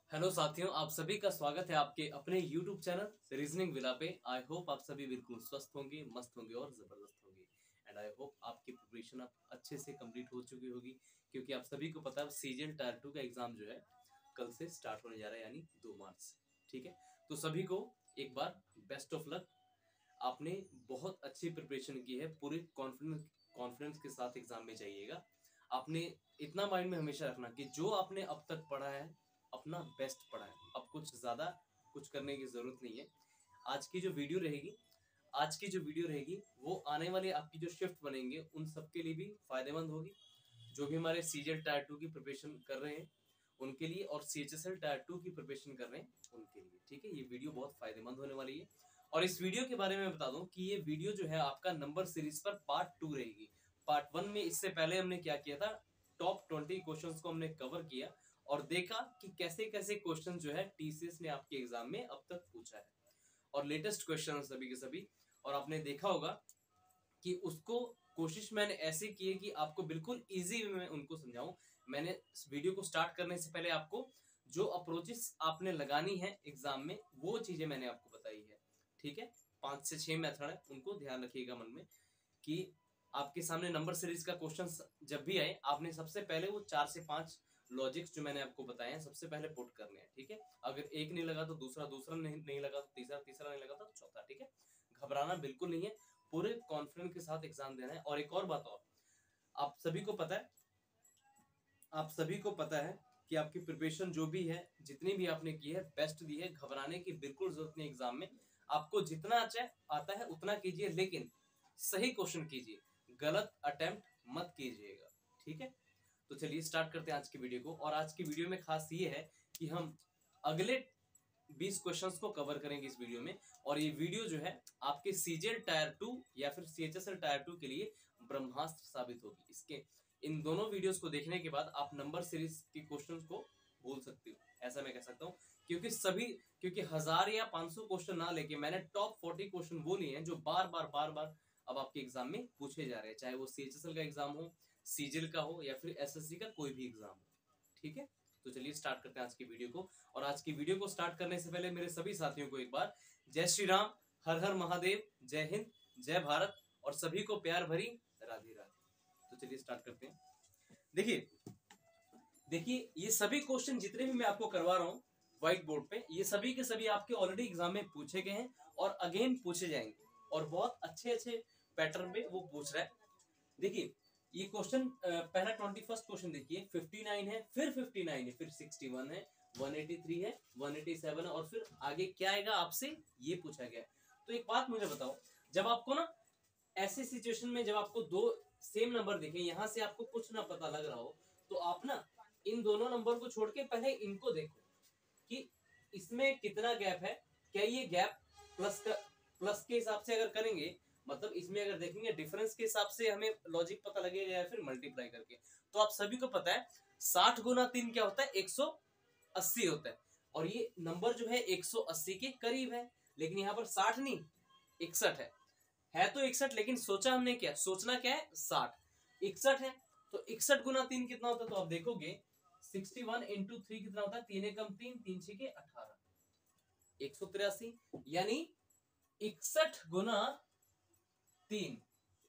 Hello साथियों, आप सभी का स्वागत है आपके अपने YouTube चैनल रीजनिंग विला पे। आई होप आप सभी बिल्कुल स्वस्थ होंगे, मस्त होंगे और जबरदस्त होंगे। एंड आई होप आपकी प्रिपरेशन आप अच्छे से कंप्लीट हो चुकी होगी, क्योंकि आप सभी को पता है सीजीएल टायर 2 का एग्जाम जो है कल से स्टार्ट होने जा रहा है, यानी 2 मार्च से। ठीक है, तो सभी को एक बार बेस्ट ऑफ लक। आपने बहुत अच्छी प्रिपरेशन की है, पूरे कॉन्फिडेंस के साथ एग्जाम में जाइएगा। आपने इतना माइंड में हमेशा रखना कि जो आपने अब तक पढ़ा है अपना बेस्ट पढ़ा है, अब कुछ ज्यादा कुछ करने की जरूरत नहीं है। आज की जो वीडियो रहेगी वो आने वाली आपकी जो शिफ्ट बनेंगे उन सबके लिए भी फायदेमंद होगी, जो भी हमारे सीजीएल टायर 2 की प्रिपरेशन कर रहे हैं उनके लिए, और सीएचएसएल टायर 2 की प्रिपरेशन कर रहे हैं उनके लिए। ठीक है, ये वीडियो बहुत फायदेमंद होने वाली है। और इस वीडियो के बारे में बता दूं कि ये वीडियो जो है आपका नंबर सीरीज पर पार्ट 2 रहेगी। पार्ट 1 में इससे पहले हमने क्या किया था, टॉप 20 क्वेश्चंस को हमने कवर किया और देखा कि कैसे कैसे क्वेश्चन जो है टीसीएस ने आपके एग्जाम में अब तक पूछा है, और लेटेस्ट क्वेश्चन सभी के सभी। और आपने देखा होगा कि उसको कोशिश मैंने ऐसे की है कि आपको बिल्कुल इजी वे में उनको समझाऊं। मैंने इस वीडियो को स्टार्ट करने से पहले आपको जो अप्रोचेस आपने लगानी है एग्जाम में वो चीजें मैंने आपको बताई है। ठीक है, 5 से 6 मेथड है, उनको ध्यान रखिएगा मन में कि आपके सामने नंबर सीरीज का क्वेश्चन जब भी आए आपने सबसे पहले वो 4 से 5 लॉजिक्स जो मैंने आपको बताए हैं सबसे पहले पुट करने हैं। ठीक है, अगर एक नहीं लगा तो दूसरा, दूसरा नहीं लगा तो तीसरा, तीसरा नहीं लगा तो चौथा। ठीक है, घबराना बिल्कुल नहीं है, पूरे कॉन्फिडेंस के साथ एग्जाम देना है। और एक और बात, और आप सभी को पता है कि आपकी प्रिपरेशन जो भी है, जितनी भी आपने की है, बेस्ट दी है। घबराने की बिल्कुल जरूरत नहीं एग्जाम में। आपको जितना अच्छा आता है उतना कीजिए, लेकिन सही क्वेश्चन कीजिए, गलत अटेम्प्ट मत कीजिएगा। ठीक है, तो चलिए स्टार्ट करते हैं आज की वीडियो को। और आज की वीडियो में खास ये है कि हम अगले 20 क्वेश्चंस को कवर करेंगे इस वीडियो में। और ये वीडियो जो है आपके सीजीएल टायर 2 या फिर सीएचएसएल टायर 2 के लिए ब्रह्मास्त्र साबित होगी। इसके इन दोनों वीडियोस को देखने के बाद आप नंबर सीरीज के क्वेश्चंस को भूल सकते हो, ऐसा मैं कह सकता हूँ। क्योंकि 1000 या 500 क्वेश्चन ना लेके मैंने टॉप 40 क्वेश्चन वो लिए हैं जो बार बार अब आपके एग्जाम में पूछे जा रहे हैं, चाहे वो सीएचएसएल का एग्जाम हो, सीजीएल का हो, या फिर एसएससी का कोई भी एग्जाम हो। ठीक है, तो चलिए स्टार्ट करते हैं आज की वीडियो को। और आज की वीडियो को स्टार्ट करने से पहले मेरे सभी साथियों को एक बार जय श्री राम, हर हर महादेव, जय हिंद, जय भारत, और सभी को प्यार भरी राधे राधे। तो चलिए स्टार्ट करते हैं। देखिए ये सभी क्वेश्चन जितने भी मैं आपको करवा रहा हूँ व्हाइट बोर्ड पे, ये सभी के सभी आपके ऑलरेडी एग्जाम में पूछे गए हैं और अगेन पूछे जाएंगे, और बहुत अच्छे अच्छे पैटर्न में वो पूछ रहा है। देखिए ये क्वेश्चन पहला 21st क्वेश्चन देखिए, 59 है, फिर 59 है, फिर 61 है, 183 है, 187 है, और फिर आगे क्या आएगा आपसे ये पूछा गया। तो एक बात मुझे बताओ, जब आपको ना ऐसे सिचुएशन में जब आपको दो सेम नंबर दिखे, यहां से आपको कुछ ना पता लग रहा हो, तो आप ना इन दोनों नंबर को छोड़ के पहले इनको देखो कि इसमें कितना गैप है। क्या ये गैप प्लस के हिसाब से अगर करेंगे, मतलब इसमें अगर देखेंगे डिफरेंस के हिसाब से हमें लॉजिक पता लगेगा, या फिर मल्टीप्लाई करके। तो आप सभी को पता है 60 गुना 3 क्या होता है, 180 होता है। और ये नंबर जो है 180 के करीब है, लेकिन यहाँ पर 60 नहीं 61 है तो 61, लेकिन सोचना क्या है 60, 61 है। तो 61 गुना 3 कितना होता है, तो आप देखोगे 61 इंटू 3 कितना होता है, 3 एकम 3, 3 6 के 18, 183। यानी 61 गुना 3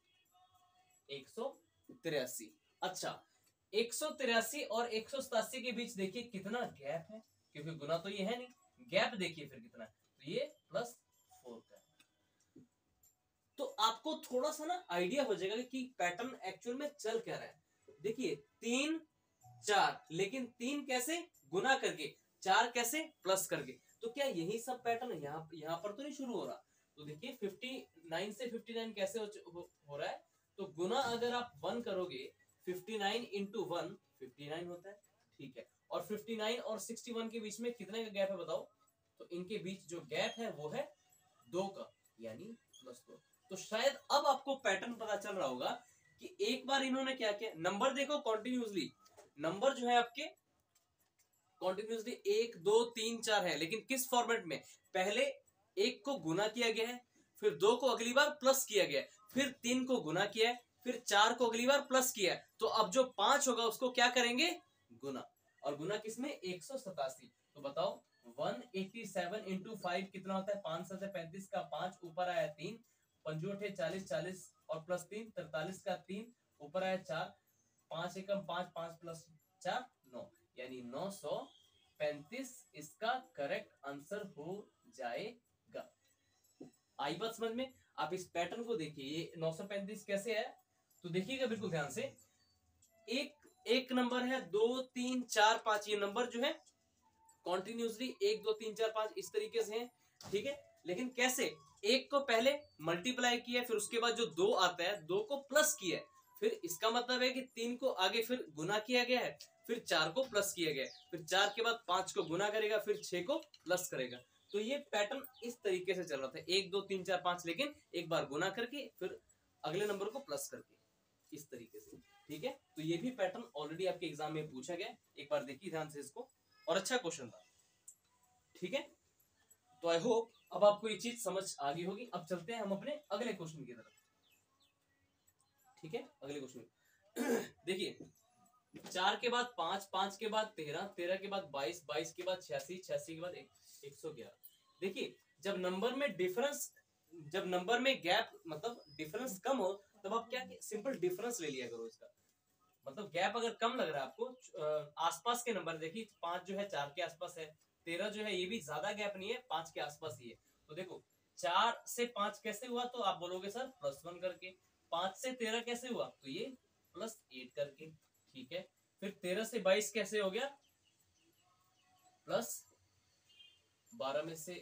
183। अच्छा, 183 और 187 के बीच देखिए कितना गैप है, क्योंकि गुना तो ये है नहीं, गैप देखिए फिर कितना है, तो ये +4 का है। तो आपको थोड़ा सा ना आइडिया हो जाएगा कि पैटर्न एक्चुअल में चल क्या रहा है। देखिए 3 4, लेकिन 3 कैसे, गुना करके, 4 कैसे, प्लस करके। तो क्या यही सब पैटर्न यहाँ पर तो नहीं शुरू हो रहा। तो देखिए 59 से 59 कैसे हो रहा है, तो गुना अगर आप 1 करोगे, 59 इंटू 1 59 होता है। ठीक है, और 59 और 61 के बीच में कितने का गैप है बताओ, तो इनके बीच जो गैप है वो है 2 का, यानी +2। तो शायद अब आपको पैटर्न पता चल रहा होगा कि एक बार इन्होंने क्या किया, नंबर देखो कॉन्टिन्यूसली, नंबर जो है आपके कॉन्टिन्यूसली 1 2 3 4 है, लेकिन किस फॉर्मेट में, पहले 1 को गुना किया गया है, फिर 2 को अगली बार प्लस किया गया है, फिर 3 को गुना किया है, फिर 4 को अगली बार प्लस किया है। तो अब जो 5 होगा उसको क्या करेंगे, गुना। और गुना किसमें 187। तो बताओ 187 इंटू 5 कितना होता है, 5 7 35 का 5 ऊपर आया 3, 5 8 40 40 और प्लस 3 43 का 3 ऊपर आया 4, 5 एकम 5 5 प्लस 4 9, यानी 935 इसका करेक्ट आंसर हो जाएगा। आई बात समझ में? आप इस पैटर्न को देखिए, ये 935 कैसे है तो देखिएगा बिल्कुल ध्यान से। एक नंबर है, 2 3 4 5, ये नंबर जो है कॉन्टिन्यूसली 1 2 3 4 5 इस तरीके से है, ठीक है। लेकिन कैसे, एक को पहले मल्टीप्लाई किया, फिर उसके बाद जो 2 आता है 2 को प्लस किया, फिर इसका मतलब है कि 3 को आगे फिर गुना किया गया है, फिर 4 को प्लस किया गया है, फिर 4 के बाद 5 को गुना करेगा, फिर 6 को प्लस करेगा। तो ये पैटर्न इस तरीके से चल रहा था, 1 2 3 4 5, लेकिन एक बार गुना करके फिर अगले नंबर को प्लस करके, इस तरीके से, ठीक है। तो ये भी पैटर्न ऑलरेडी आपके एग्जाम में पूछा गया, एक बार देखिए ध्यान से इसको, और अच्छा क्वेश्चन था, ठीक है। तो आई होप अब आपको ये चीज समझ आ गई होगी। अब चलते हैं हम अपने अगले क्वेश्चन की तरफ, ठीक है। अगले क्वेश्चन देखिए, 4 के बाद 5, 5 के बाद 13, 13 के बाद 22, 22 के बाद 86, 86 के बाद 111। देखिए जब नंबर में डिफरेंस, जब नंबर में गैप मतलब डिफरेंस कम हो, तब आप क्या सिंपल डिफरेंस ले लिया करो इसका। मतलब गैप अगर कम लग रहा है आपको, आसपास के नंबर देखिए, 5 जो है 4 के आसपास है, 13 जो है ये भी ज्यादा गैप नहीं है, 5 के आसपास ही है। तो देखो 4 से 5 कैसे हुआ, तो आप बोलोगे सर +1 करके। 5 से 13 कैसे हुआ, तो ये +8 करके, ठीक है। फिर 13 से 22 कैसे हो गया, +12 में से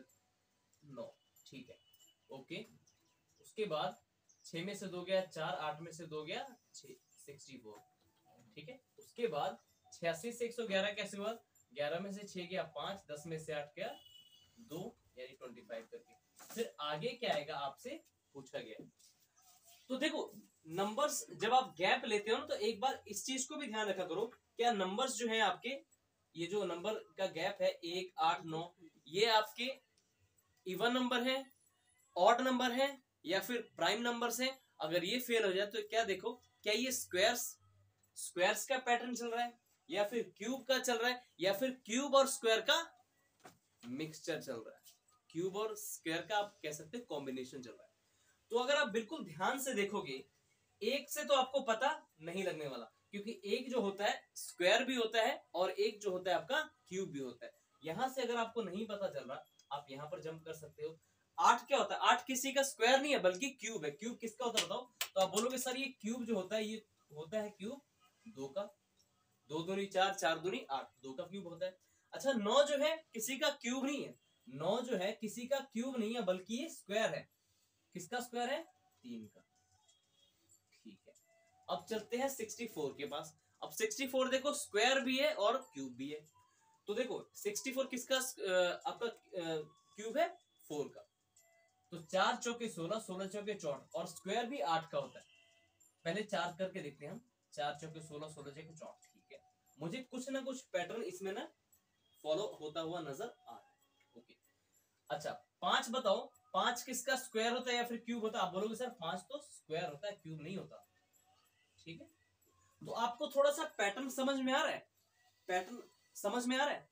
9, ठीक है, ओके। उसके बाद 6 में से 2 गया 4, 8 में से 2 गया 6, 64, ठीक है। उसके बाद 86 से 111 कैसे हुआ, 11 में से 6 गया 5, 10 में से 8 गया 2, यानी 25 करके। फिर आगे क्या आएगा आपसे पूछा गया। तो देखो नंबर्स जब आप गैप लेते हो ना, तो एक बार इस चीज को भी ध्यान रखा करो, क्या नंबर्स जो है आपके, ये जो नंबर का गैप है 1 8 9, ये आपके इवन नंबर है, ऑड नंबर है, या फिर प्राइम नंबर्स है। अगर ये फेल हो जाए तो क्या देखो, क्या ये स्क्वायर्स का पैटर्न चल रहा है, या फिर क्यूब का चल रहा है, या फिर क्यूब और स्क्वायर का मिक्सचर चल रहा है, क्यूब और स्क्वायर का आप कह सकते हैं कॉम्बिनेशन चल रहा है। तो अगर आप बिल्कुल ध्यान से देखोगे, एक से तो आपको पता नहीं लगने वाला, क्योंकि एक जो होता है स्क्वायर भी होता है और एक जो होता है आपका क्यूब भी होता है। यहां से अगर आपको नहीं पता चल रहा, आप यहां पर जंप कर सकते हो। 8 क्या होता है, 8 किसी का स्क्वायर नहीं है बल्कि क्यूब है। क्यूब किसका होता है बताओ, तो आप बोलोगे सर ये क्यूब जो होता है, ये होता है क्यूब 2 का, 2 दूनी 4, 4 दूनी 8, 2 का क्यूब होता है। अच्छा 9 जो है किसी का क्यूब नहीं है, 9 जो है किसी का क्यूब नहीं है बल्कि ये स्क्वायर है। किसका स्क्वायर है, 3 का, ठीक है। अब चलते हैं 64 के पास। अब 64 देखो स्क्वायर भी है और क्यूब भी है। तो देखो 64 किसका आपका क्यूब है, 4 का। तो 4 चौके 16, 16 चौके 64, और स्क्वायर भी 8 का होता है। पहले 4 करके देखते हैं हम, 4 चौके 16, 16 चौके 64, ठीक है। मुझे कुछ ना कुछ पैटर्न इसमें ना फॉलो होता हुआ नजर आ रहा है, ओके। अच्छा 5 बताओ, 5 किसका स्क्वायर होता है या फिर क्यूब होता है, आप बोलोगे सर 5 तो स्क्वायर होता है, क्यूब नहीं होता, ठीक है। तो आपको थोड़ा सा पैटर्न समझ में आ रहा है, पैटर्न समझ में आ रहा है।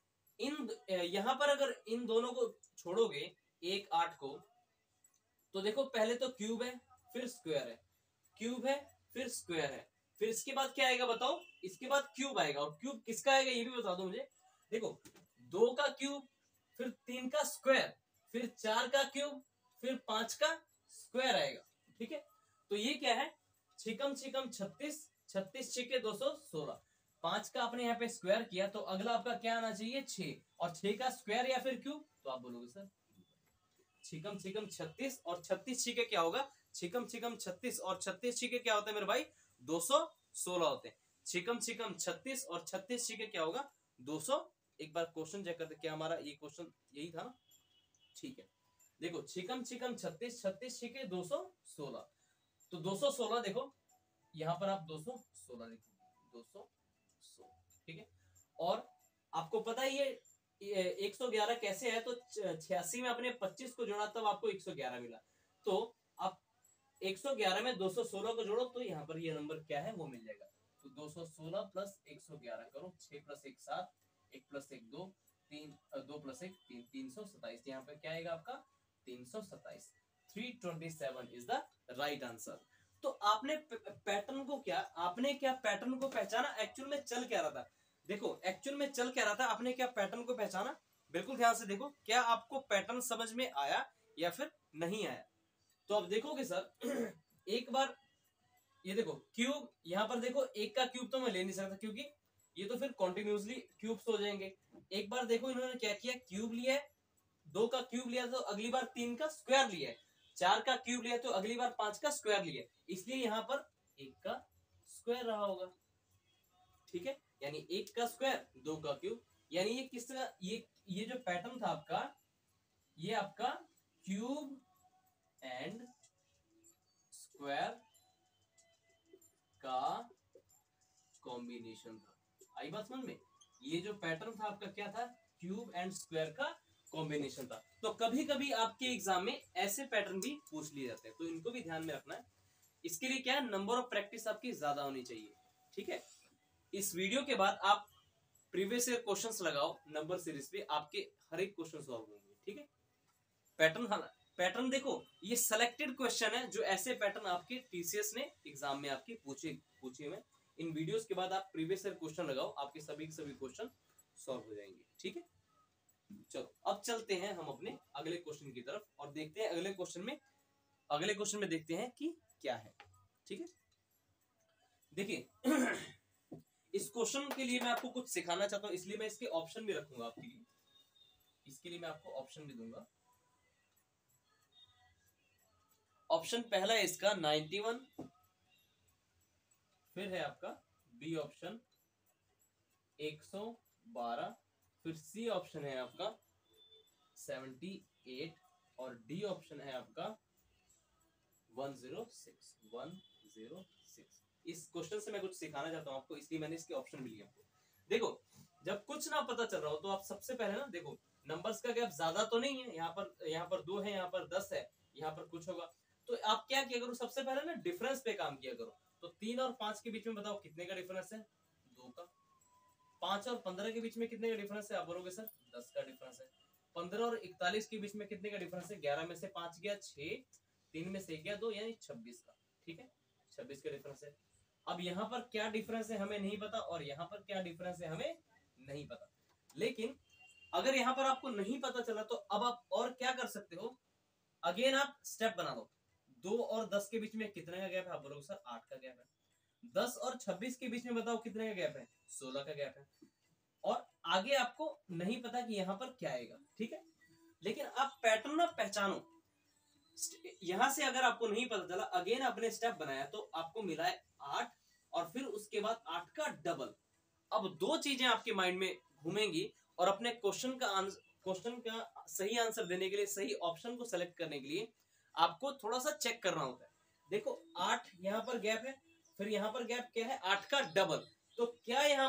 यहां पर अगर इन दोनों को छोड़ोगे 1 8 को, तो देखो पहले तो क्यूब है, फिर स्क्वायर है, क्यूब है, फिर स्क्वायर है, फिर इसके बाद क्या आएगा बताओ, इसके बाद क्यूब आएगा। और क्यूब किसका आएगा ये भी बता दो मुझे। देखो 2 का क्यूब, फिर 3 का स्क्वायर, फिर 4 का क्यूब, फिर 5 का स्क्वायर आएगा, ठीक है। तो ये क्या है, छिकम छिकम 36, 36 छिके 216, 5 का आपने यहाँ पे स्क्वायर किया, तो अगला आपका क्या आना चाहिए 6, और 6 का स्क्वायर या फिर क्यूब, तो आप बोलोगे सर छिकम छिकम 36, और 36 छिके क्या होगा, छिकम छिकम 36 और 36 छिके क्या होता है मेरे भाई, 216 होते हैं। छिकम छिकम 36 और 36 छिके क्या होगा, 200। एक बार क्वेश्चन चेक करते क्या हमारा ये क्वेश्चन यही था ना, ठीक है। देखो छिकम छिकम 36, 36 छिके 216, तो 216 देखो यहां पर आप 216 देखो, 216, ठीक है। और आपको पता है ये 111 कैसे है, तो 86 में आपने 25 को जोड़ा तब आपको 111 मिला। तो आप 111 में 216 को जोड़ो तो यहाँ पर ये नंबर क्या है वो मिल जाएगा। 216 प्लस 111 करो, 6 प्लस 1 7, 1 प्लस 1 2, 2 प्लस 1 3, 327। यहाँ पे क्या आएगा आपका 327। 327 इज द राइट आंसर। तो आपने पैटर्न को पैटर्न को पहचाना, एक्चुअल में चल क्या रहा था। देखो एक्चुअल में चल क्या रहा था, आपने क्या पैटर्न को पहचाना, बिल्कुल ध्यान से देखो, क्या आपको पैटर्न समझ में आया या फिर नहीं आया। तो अब देखोगे सर एक बार ये देखो क्यूब, यहाँ पर देखो एक का क्यूब तो मैं ले नहीं सकता क्योंकि ये तो फिर कॉन्टिन्यूसली क्यूब्स हो जाएंगे। एक बार देखो इन्होंने क्या किया, क्यूब लिया है, 2 का क्यूब लिया तो अगली बार 3 का स्क्वायर लिया है, 4 का क्यूब लिया तो अगली बार 5 का स्क्वायर लिया, इसलिए यहाँ पर 1 का स्क्वायर रहा होगा। ठीक है, यानी 1 का स्क्वायर 2 का क्यूब, यानी ये किस तरह, ये जो पैटर्न था आपका, ये आपका क्यूब एंड स्क्वायर का कॉम्बिनेशन था। आई बात समझ में, ये जो पैटर्न था आपका क्या था, क्यूब एंड स्क्वायर का कॉम्बिनेशन था। तो कभी कभी आपके एग्जाम में ऐसे पैटर्न भी पूछ लिए जाते हैं, तो इनको भी ध्यान में रखना है। इसके लिए क्या है, नंबर ऑफ प्रैक्टिस आपकी ज्यादा होनी चाहिए। ठीक है, इस वीडियो के बाद आप प्रीवियस ईयर क्वेश्चंस लगाओ नंबर सीरीज पे, आपके हर एक क्वेश्चन सॉल्व होंगे। ठीक है, पैटर्न देखो, ये सिलेक्टेड क्वेश्चन है जो ऐसे पैटर्न आपके टीसीएस ने एग्जाम में आपके पूछे हुए। इन वीडियोस के बाद आप प्रीवियस ईयर क्वेश्चन लगाओ, आपके सभी क्वेश्चन सॉल्व हो जाएंगे। ठीक है, चलो अब चलते हैं हम अपने अगले क्वेश्चन की तरफ और देखते हैं अगले क्वेश्चन में देखते हैं कि क्या है। ठीक है, देखिए इस क्वेश्चन के लिए मैं आपको कुछ सिखाना चाहता हूं, इसलिए मैं इसके ऑप्शन भी रखूंगा आपके लिए, इसके लिए मैं आपको ऑप्शन भी दूंगा। ऑप्शन पहला है इसका 91, फिर है आपका बी ऑप्शन 112, फिर सी ऑप्शन है आपका 78 और डी ऑप्शन है आपका 106। इस क्वेश्चन से मैं कुछ सिखाना चाहता हूं आपको, इसलिए मैंने इसके ऑप्शन भी लिए। देखो जब कुछ ना पता चल रहा हो तो आप सबसे पहले ना देखो नंबर्स का गैप ज्यादा तो नहीं है, यहाँ पर 2 है, यहाँ पर 10 है, यहाँ पर कुछ होगा, तो आप क्या किया करो, सबसे पहले ना डिफरेंस पे काम किया करो। तो 3 और 5 के बीच में बताओ कितने का डिफरेंस है, 2 का। 5 और 15 के बीच में कितने का डिफरेंस है, आप बोलोगे सर 10 का डिफरेंस है। 15 और 41 के बीच में कितने का डिफरेंस है, 11 में से 5 गया 6, 3 में से गया 2, यानी 26 का। ठीक है, 26 का डिफरेंस है। अब यहाँ पर क्या डिफरेंस है हमें नहीं पता, और यहाँ पर क्या डिफरेंस है हमें नहीं पता। लेकिन अगर यहाँ पर आपको नहीं पता चला तो अब आप और क्या कर सकते हो, अगेन आप स्टेप बना लो। 2 और 10 के बीच में कितने का गैप है, आप बोलोगे सर 8 का गैप है। 10 और 26 के बीच में बताओ कितने का गैप है, 16 का गैप है। और आगे आपको नहीं पता कि यहाँ पर क्या आएगा। ठीक है, लेकिन आप पैटर्न ना पहचानो। यहां से अगर आपको नहीं पता चला, अगेन आपने स्टेप बनाया तो आपको मिला है 8 और फिर उसके बाद 8 का डबल। अब 2 चीजें आपके माइंड में घूमेंगी और अपने क्वेश्चन का सही आंसर देने के लिए, सही ऑप्शन को सेलेक्ट करने के लिए आपको थोड़ा सा चेक करना होता है। देखो 8 यहाँ पर गैप है, फिर यहाँ पर गैप क्या है 8 का डबल, तो क्या यहाँ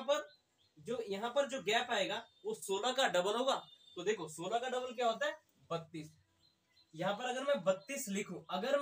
पर जो गैप आएगा वो 16 का डबल होगा। तो देखो 16 का डबल क्या होता है 32। यहाँ पर अगर मैं 32 लिखूं, अगर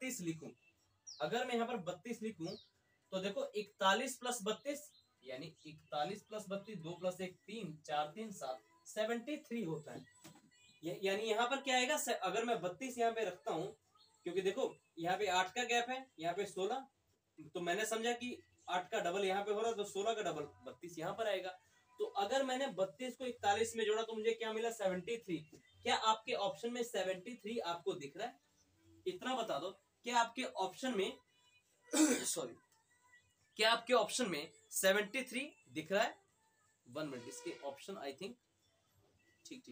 मैं यहाँ पर 32 लिखूं तो देखो 41 प्लस 32 यानी 41 प्लस 32, 2 प्लस 1 3, 4 3 7, 73 होता है। यानी यहाँ पर क्या आएगा, अगर मैं 32 यहाँ पे रखता हूँ, क्योंकि देखो यहाँ पे 8 का गैप है, यहाँ पे 16, तो मैंने समझा कि 8 का डबल यहाँ पे हो रहा है, तो 16 का डबल 32 यहाँ पर आएगा। तो अगर मैंने 32 को 41 में जोड़ा तो मुझे क्या मिला 73। क्या आपके ऑप्शन में 73 आपको दिख रहा है, इतना बता दो। क्या आपके ऑप्शन में सॉरी क्या आपके ऑप्शन में 73 दिख रहा है। 1 मिनट, इसके ऑप्शन आई थिंक ठीक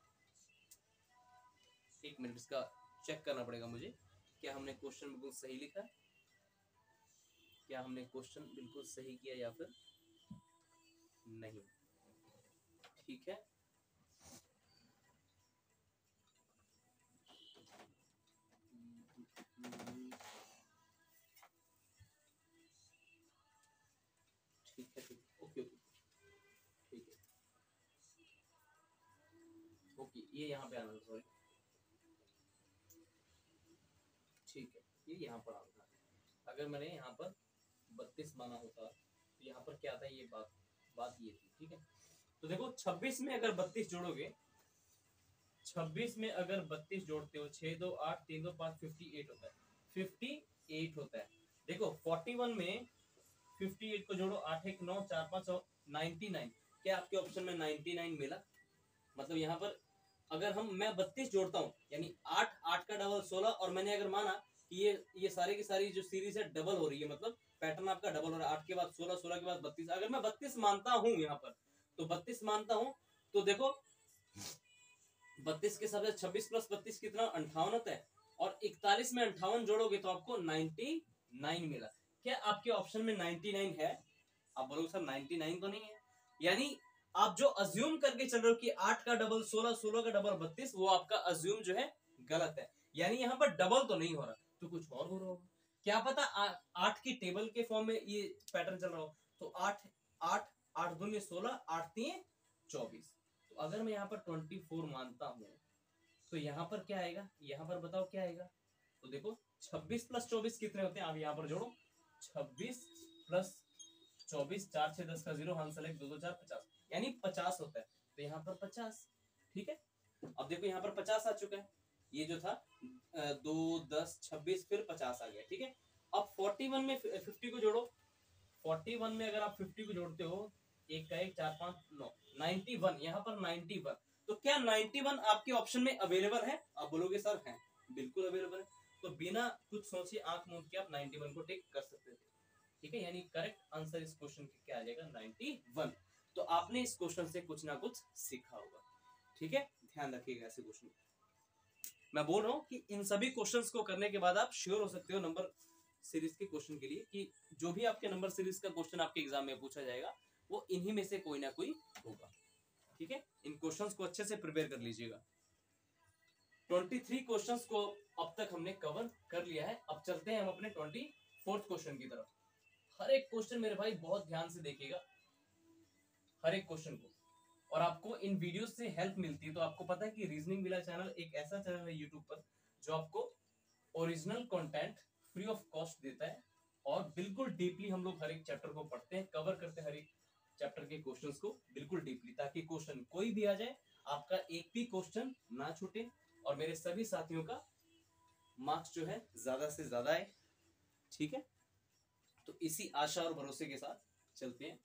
1 मिनट, इसका चेक करना पड़ेगा मुझे, क्या हमने क्वेश्चन बिल्कुल सही लिखा है, क्या हमने क्वेश्चन बिल्कुल सही किया या फिर नहीं। ठीक है, ठीक, ओके, ठीक है, ओके, ये यहाँ पे आना था, सॉरी, ठीक है, ये यहाँ पर आना था। अगर मैंने यहाँ पर 32 माना होता तो यहाँ पर क्या आता है, ये बात ये थी, ठीक है। तो देखो 26 में अगर 32 जोड़ोगे, 26 में अगर 32 जोड़ते हो, 6 2 8 3 2 5 58 होता है, 58 होता है। देखो 41 में 58 को जोड़ो, 8 1 9 4 5 और 99, क्या आपके ऑप्शन में 99 मिला? मतलब यहाँ पर अगर मैं 32 जोड़ता हूँ, यानी 8 8 का डबल 16, और मैंने अगर माना कि ये सारी की सारी जो सीरीज है डबल हो रही है, मतलब पैटर्न आपका डबल हो रहा है, 8 के बाद 16, 16 के बाद 32, अगर मैं 32 मानता हूँ यहाँ पर, तो 32 मानता हूँ, तो देखो 32 के साथ 26 प्लस 32 कितना, 58 होता है, और 41 में 58 जोड़ोगे तो आपको 99 मिला। क्या आपके ऑप्शन में 99 है? आप बोलोगे सर 99 तो नहीं है, यानी आप जो अज्यूम करके चल रहे हो कि 8 का डबल 16, 16 का डबल 32, वो आपका अज्यूम जो है गलत है, यानी यहाँ पर डबल तो नहीं हो रहा, तो कुछ और हो रहा होगा। क्या पता 8 की टेबल के फॉर्म में ये पैटर्न चल रहा हो, तो 8 8 8 दूनी 16, 8 3 24। तो अगर मैं यहाँ पर 24 मानता हूँ, तो यहाँ पर क्या आएगा, यहाँ पर बताओ क्या आएगा? तो देखो 26 प्लस 24 कितने होते हैं, आप यहाँ पर जोड़ो, 26 प्लस 24, 4 6 10 का 0, आंसर है 2 2 4 50, यानी 50 होता है। तो यहाँ पर 50, ठीक है। अब देखो यहाँ पर 50 आ चुका है, ये जो था 2 10 26 फिर 50 आ गया, ठीक है। अब 41 में 50 को जोड़ो, 41 में अगर आप 50 को जोड़ते हो, 1 का 1 4 5 9 91, यहाँ पर 91। तो क्या 91 आपके ऑप्शन में अवेलेबल है? आप बोलोगे सर है, बिल्कुल अवेलेबल है। तो बिना कुछ सोचे आंख मूंद के आप 91 को टिक कर सकते थे, ठीक है। यानी करेक्ट आंसर इस क्वेश्चन का क्या आ जाएगा, 91। तो आपने इस क्वेश्चन से कुछ ना कुछ सीखा होगा, ठीक है। ध्यान रखिएगा ऐसे क्वेश्चन। मैं बोल रहा हूँ कि इन सभी क्वेश्चंस को करने के बाद आप श्योर हो सकते हो नंबर सीरीज के क्वेश्चन के लिए, कि जो भी आपके नंबर सीरीज का क्वेश्चन आपके एग्जाम में पूछा जाएगा, वो इन्हीं में से कोई ना कोई होगा, ठीक है। इन क्वेश्चंस को अच्छे से प्रिपेयर कर लीजिएगा। 23 क्वेश्चंस को अब तक हमने कवर कर लिया है। अब चलते हैं हम अपने 24th क्वेश्चन की तरफ। हर एक क्वेश्चन मेरे भाई बहुत ध्यान से देखिएगा, हर एक क्वेश्चन को, और आपको इन वीडियोस से हेल्प मिलती है। तो आपको पता है कि रीजनिंग विला चैनल एक ऐसा चैनल है यूट्यूब पर जो आपको original content free of cost देता है, और बिल्कुल डीपली हम लोग हर एक चैप्टर को पढ़ते हैं, कवर करते हैं हर एक चैप्टर के क्वेश्चंस को बिल्कुल डीपली, ताकि क्वेश्चन कोई भी आ जाए, आपका एक भी क्वेश्चन ना छूटे, और मेरे सभी साथियों का मार्क्स जो है ज्यादा से ज्यादा है, ठीक है। तो इसी आशा और भरोसे के साथ चलते हैं।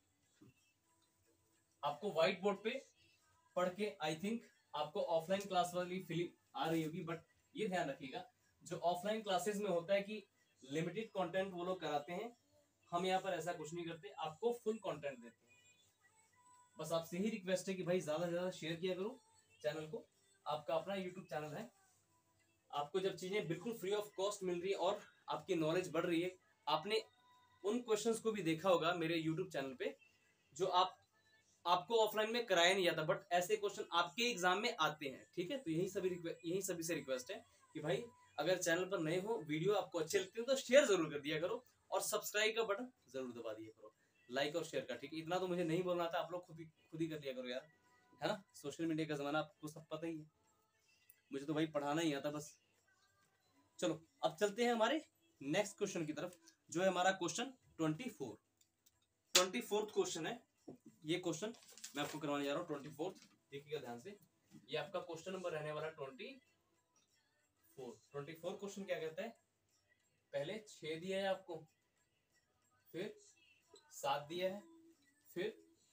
आपको व्हाइट बोर्ड पे पढ़ के आई थिंक आपको ऑफलाइन क्लास वाली फीलिंग आ रही होगी, बट ये ध्यान रखिएगा, जो ऑफलाइन क्लासेस में होता है कि लिमिटेड कंटेंट वो लोग कराते हैं, हम यहाँ पर ऐसा कुछ नहीं करते, आपको फुल कंटेंट देते हैं। बस आपसे ही रिक्वेस्ट है कि भाई ज्यादा से ज्यादा शेयर किया करो चैनल को, आपका अपना यूट्यूब चैनल है, आपको जब चीजें बिल्कुल फ्री ऑफ कॉस्ट मिल रही है और आपकी नॉलेज बढ़ रही है, आपने उन क्वेश्चंस को भी देखा होगा मेरे यूट्यूब चैनल पे, जो आपको ऑफलाइन में कराया नहीं जाता, बट ऐसे क्वेश्चन आपके एग्जाम में आते हैं, ठीक है। तो यही सभी से रिक्वेस्ट है कि भाई अगर चैनल पर नए हो, वीडियो आपको अच्छे लगते हैं तो शेयर जरूर कर दिया करो, और सब्सक्राइब का बटन जरूर दबा दिया करो, लाइक और शेयर का, ठीक है। इतना तो मुझे नहीं बोलना था, आप लोग खुद ही कर लिया करो यार, है ना। सोशल मीडिया का जमाना आपको सब पता ही है, मुझे तो भाई पढ़ाना ही आता बस। चलो अब चलते हैं हमारे नेक्स्ट क्वेश्चन की तरफ, जो है हमारा क्वेश्चन 24th क्वेश्चन है। ये क्वेश्चन मैं आपको करवाने जा रहा हूँ 24th, देखिएगा ध्यान से। ये आपका क्वेश्चन नंबर रहने वाला 24 क्वेश्चन क्या कहता है, पहले 6 दिया है आपको, फिर 7 दिया है, फिर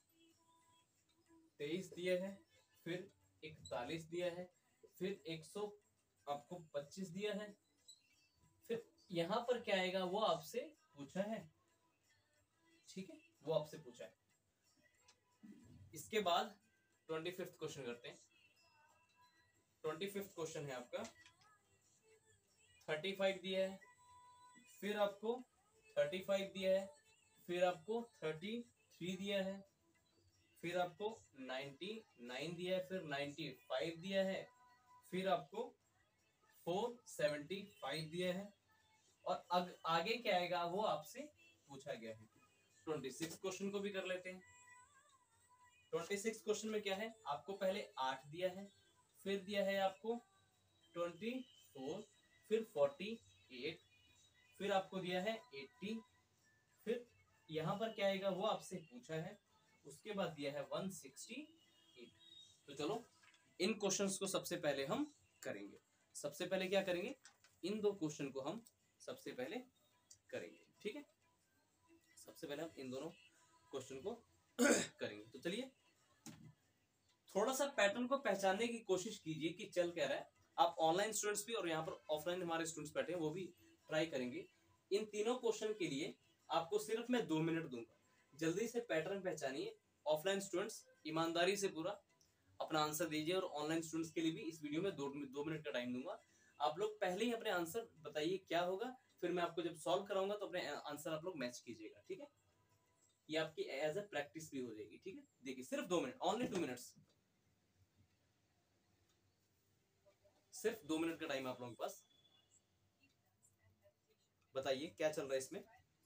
23 दिया है, फिर 41 दिया है, फिर 125 दिया है, फिर यहाँ पर क्या आएगा वो आपसे पूछा है, ठीक है, वो आपसे पूछा है। इसके बाद 25th क्वेश्चन करते हैं। 25th क्वेश्चन है आपका 35 दिया है, फिर आपको 35 दिया है, फिर आपको 33 दिया है, फिर आपको 99 दिया है, फिर 95 दिया है, फिर आपको 475 दिया है, और आगे क्या आएगा वो आपसे पूछा गया है। 26 क्वेश्चन को भी कर लेते हैं। 26 क्वेश्चन में क्या है, आपको पहले 8 दिया है, फिर दिया है आपको 24, फिर 48, फिर आपको दिया है 80, फिर यहाँ पर क्या आएगा वो आपसे पूछा है, उसके बाद दिया है 168। तो चलो इन क्वेश्चंस को सबसे पहले हम करेंगे। सबसे पहले क्या करेंगे, इन दो क्वेश्चन को हम सबसे पहले करेंगे, ठीक है। सबसे पहले हम इन दोनों क्वेश्चन को करेंगे। तो चलिए थोड़ा सा पैटर्न को पहचानने की कोशिश कीजिए कि चल क्या रहा है। आप ऑनलाइन स्टूडेंट्स भी और यहाँ पर ऑफलाइन हमारे स्टूडेंट्स बैठे हैं वो भी ट्राई करेंगे। इन तीनों क्वेश्चन के लिए आपको सिर्फ मैं 2 मिनट दूंगा, जल्दी से पैटर्न पहचानिए। ऑफलाइन स्टूडेंट्स ईमानदारी से पूरा अपना आंसर दीजिए, और ऑनलाइन स्टूडेंट्स के लिए भी इस वीडियो में 2 मिनट का टाइम दूंगा। आप लोग पहले ही अपने आंसर बताइए क्या होगा, फिर मैं आपको जब सॉल्व कराऊंगा तो अपने आंसर आप लोग मैच कीजिएगा, ठीक है। ये आपकी एज ए प्रैक्टिस भी हो जाएगी, ठीक है। देखिए सिर्फ 2 मिनट, ओनली 2 मिनट्स, सिर्फ 2 मिनट का टाइम आप लोगों के पास। बताइए क्या चल रहा है इसमें।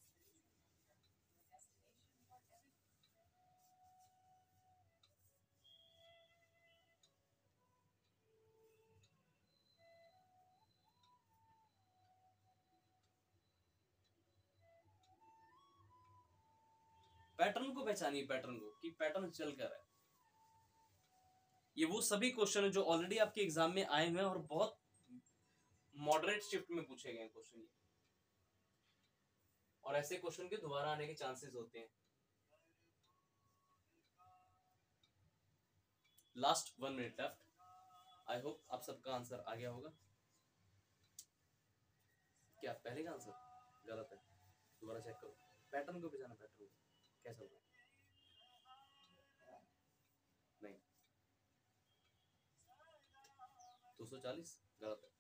पैटर्न को पहचानिए, पैटर्न को कि पैटर्न चल कर रहा है। ये वो सभी क्वेश्चन है जो ऑलरेडी आपके एग्जाम में आए हुए हैं और बहुत मॉडरेट शिफ्ट में पूछे गए क्वेश्चन ये, और ऐसे क्वेश्चन के दोबारा आने के चांसेस होते हैं। Last 1 minute left. I hope आप सबका आंसर आ गया होगा। क्या पहले का आंसर गलत है? दोबारा चेक करो, पैटर्न को पहचाना, पैटर्न क्या चल रहा है। नहीं, 240 गलत है।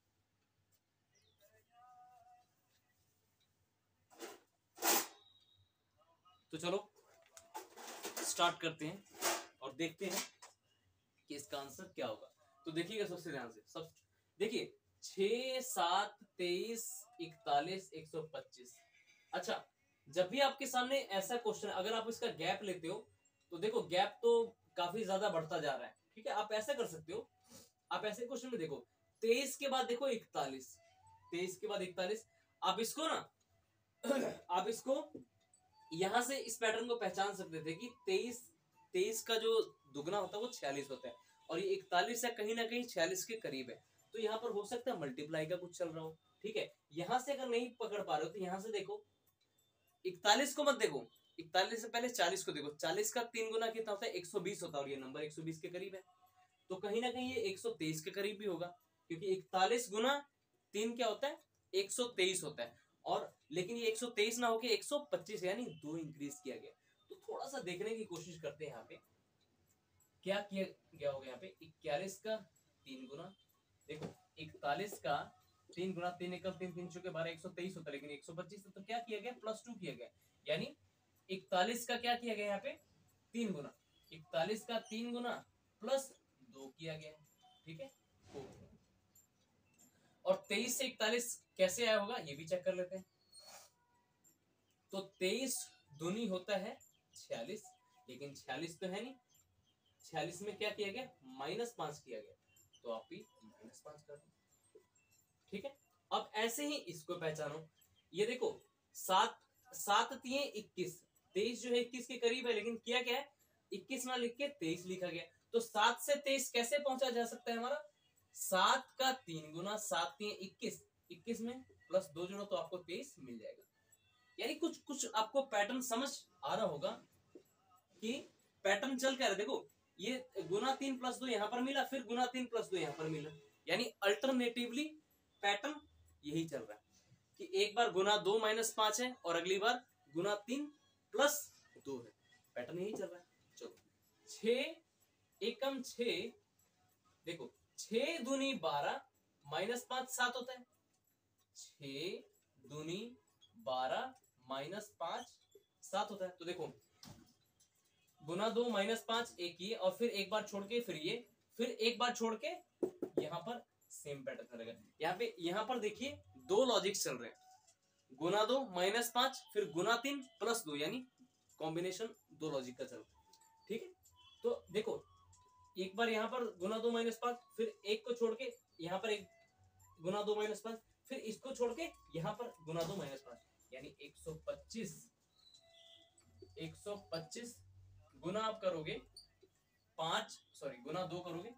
तो चलो स्टार्ट करते हैं और देखते हैं कि इसका आंसर क्या होगा। तो देखिएगा सबसे ध्यान से, सब देखिए 6, 7, 23, 41, 125। अच्छा, जब भी आपके सामने ऐसा क्वेश्चन, अगर आप इसका गैप लेते हो तो देखो गैप तो काफी ज्यादा बढ़ता जा रहा है, ठीक है। आप ऐसा कर सकते हो, आप ऐसे क्वेश्चन में देखो 23 के बाद देखो 41, 23 के बाद 41, आप इसको ना आप इसको यहां से इस पैटर्न को पहचान सकते थे कि 23 का जो दुगना होता है वो 46 होता है, और ये 41 है कहीं ना कहीं 46 के करीब है। तो यहाँ पर हो सकता है मल्टीप्लाई का कुछ चल रहा हो, ठीक है। यहां से अगर नहीं पकड़ पा रहे हो तो यहां से देखो 41 को मत देखो, 41 से पहले 40 को देखो। 40 का 3 गुना कितना होता है? 120 होता है, और ये नंबर 120 के करीब है। तो कहीं ना कहीं ये 123 के करीब भी होगा, क्योंकि 41 गुना 3 क्या होता है? 123 होता है। और लेकिन ये 123 ना होके 125 यानी 2 इंक्रीज किया गया। तो थोड़ा सा देखने की कोशिश करते हैं यहाँ पे क्या किया गया होगा। यहाँ पे 41 का 3 गुना, देखो 41 का 3 गुना, 3 एकम 3, 3 चौके 12, 123 होता है, लेकिन 125 तो क्या किया गया? +2 किया गया। यानी 41 का क्या किया गया यहाँ पे? 3 गुना। 41 का 3 गुना +2 किया गया, ठीक है। और 23 से 41 कैसे आया होगा ये भी चेक कर लेते हैं। तो 23 दूनी होता है 46, लेकिन 46 तो है नहीं। 46 में क्या किया गया? -5 किया गया, तो आप भी -5 कर दो, ठीक है। अब ऐसे ही इसको पहचानो। ये देखो 7 7 3 21, 23 जो है 21 के करीब है, लेकिन किया क्या है? 21 ना लिख के 23 लिखा गया। तो 7 से 23 कैसे पहुंचा जा सकता है हमारा? 7 का 3 गुना, 7 3 21, 21 में +2 जोड़ो तो आपको 23 मिल जाएगा। यानी कुछ कुछ आपको पैटर्न समझ आ रहा होगा कि पैटर्न चल क्या रहा है। देखो ये गुना 3 +2 यहाँ पर मिला, फिर गुना 3 +2 यहाँ पर मिला, यानी अल्टरनेटिवली पैटर्न यही चल रहा है कि एक बार गुना 2 -5 है और अगली बार गुना 3 +2 है। पैटर्न यही चल रहा है। चलो 6 एकम 6, देखो 6 दूनी 12, -5 7 होता है। 6 दूनी 12 -5 7 होता है। तो देखो गुना 2 -5 एक ये, और फिर एक बार छोड़ के फिर ये, फिर एक बार छोड़ के यहाँ पर सेम पैटर्न चलेगा। यहाँ पर देखिए 2 लॉजिक चल रहे हैं, गुना 2 -5 फिर गुना 3 +2, यानी कॉम्बिनेशन 2 लॉजिक का चल रहा है, ठीक है। तो देखो एक बार यहाँ पर गुना 2 -5, फिर एक को छोड़ के यहाँ पर एक गुना 2 -5, फिर इसको छोड़ के यहाँ पर गुना 2 -5, यानी 125 125 गुना आप करोगे 5, सॉरी गुना 2 करोगे,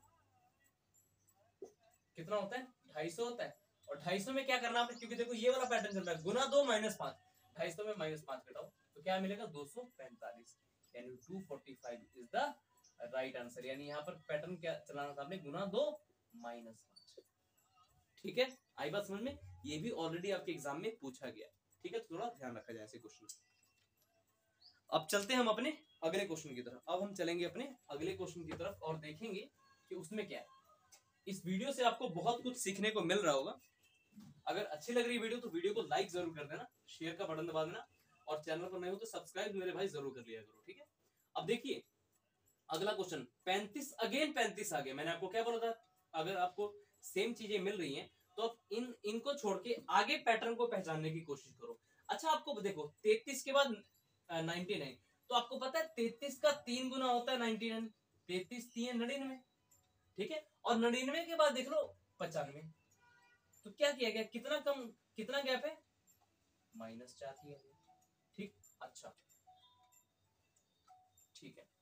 कितना होता है 250 होता है। और 250 में क्या करना आपने, क्योंकि देखो ये वाला पैटर्न चल रहा है, गुना 2 माइनस 5, 250 में माइनस 5 घटाओ तो क्या मिलेगा 245, यानी 245 इज द राइट आंसर। यानी यहाँ पर पैटर्न क्या चलाना था आपने, गुना 2 माइनस 5। ठीक है, आई बात समझ में, ये भी ऑलरेडी आपके एग्जाम में पूछा गया। ठीक है, थोड़ा ध्यान रखा जाए ऐसे क्वेश्चन। अब चलते हैं हम अपने अगले क्वेश्चन की तरफ। अब हम चलेंगे अपने अगले क्वेश्चन की तरफ और देखेंगे कि उसमें क्या है। इस वीडियो से आपको बहुत कुछ सीखने को मिल रहा होगा। अगर अच्छी लग रही है वीडियो तो वीडियो को लाइक जरूर कर देना, शेयर का बटन दबा देना, और चैनल पर नए हो तो सब्सक्राइब मेरे भाई जरूर कर लिया करो। ठीक है, अब देखिए अगला क्वेश्चन 35, अगेन 35 आ गया। मैंने आपको क्या बोला था, अगर आपको सेम चीजें मिल रही हैं तो आप इनको छोड़ के आगे पैटर्न को पहचानने की कोशिश करो। अच्छा, आपको देखो 33 के बाद 99, तो आपको पता है 33 का 3 गुना होता है 99, 33 3 99। ठीक है, और 99 के बाद देख लो 95, तो क्या किया गया, कितना कम, कितना गैप है, -4 किया गया। ठीक, अच्छा ठीक है,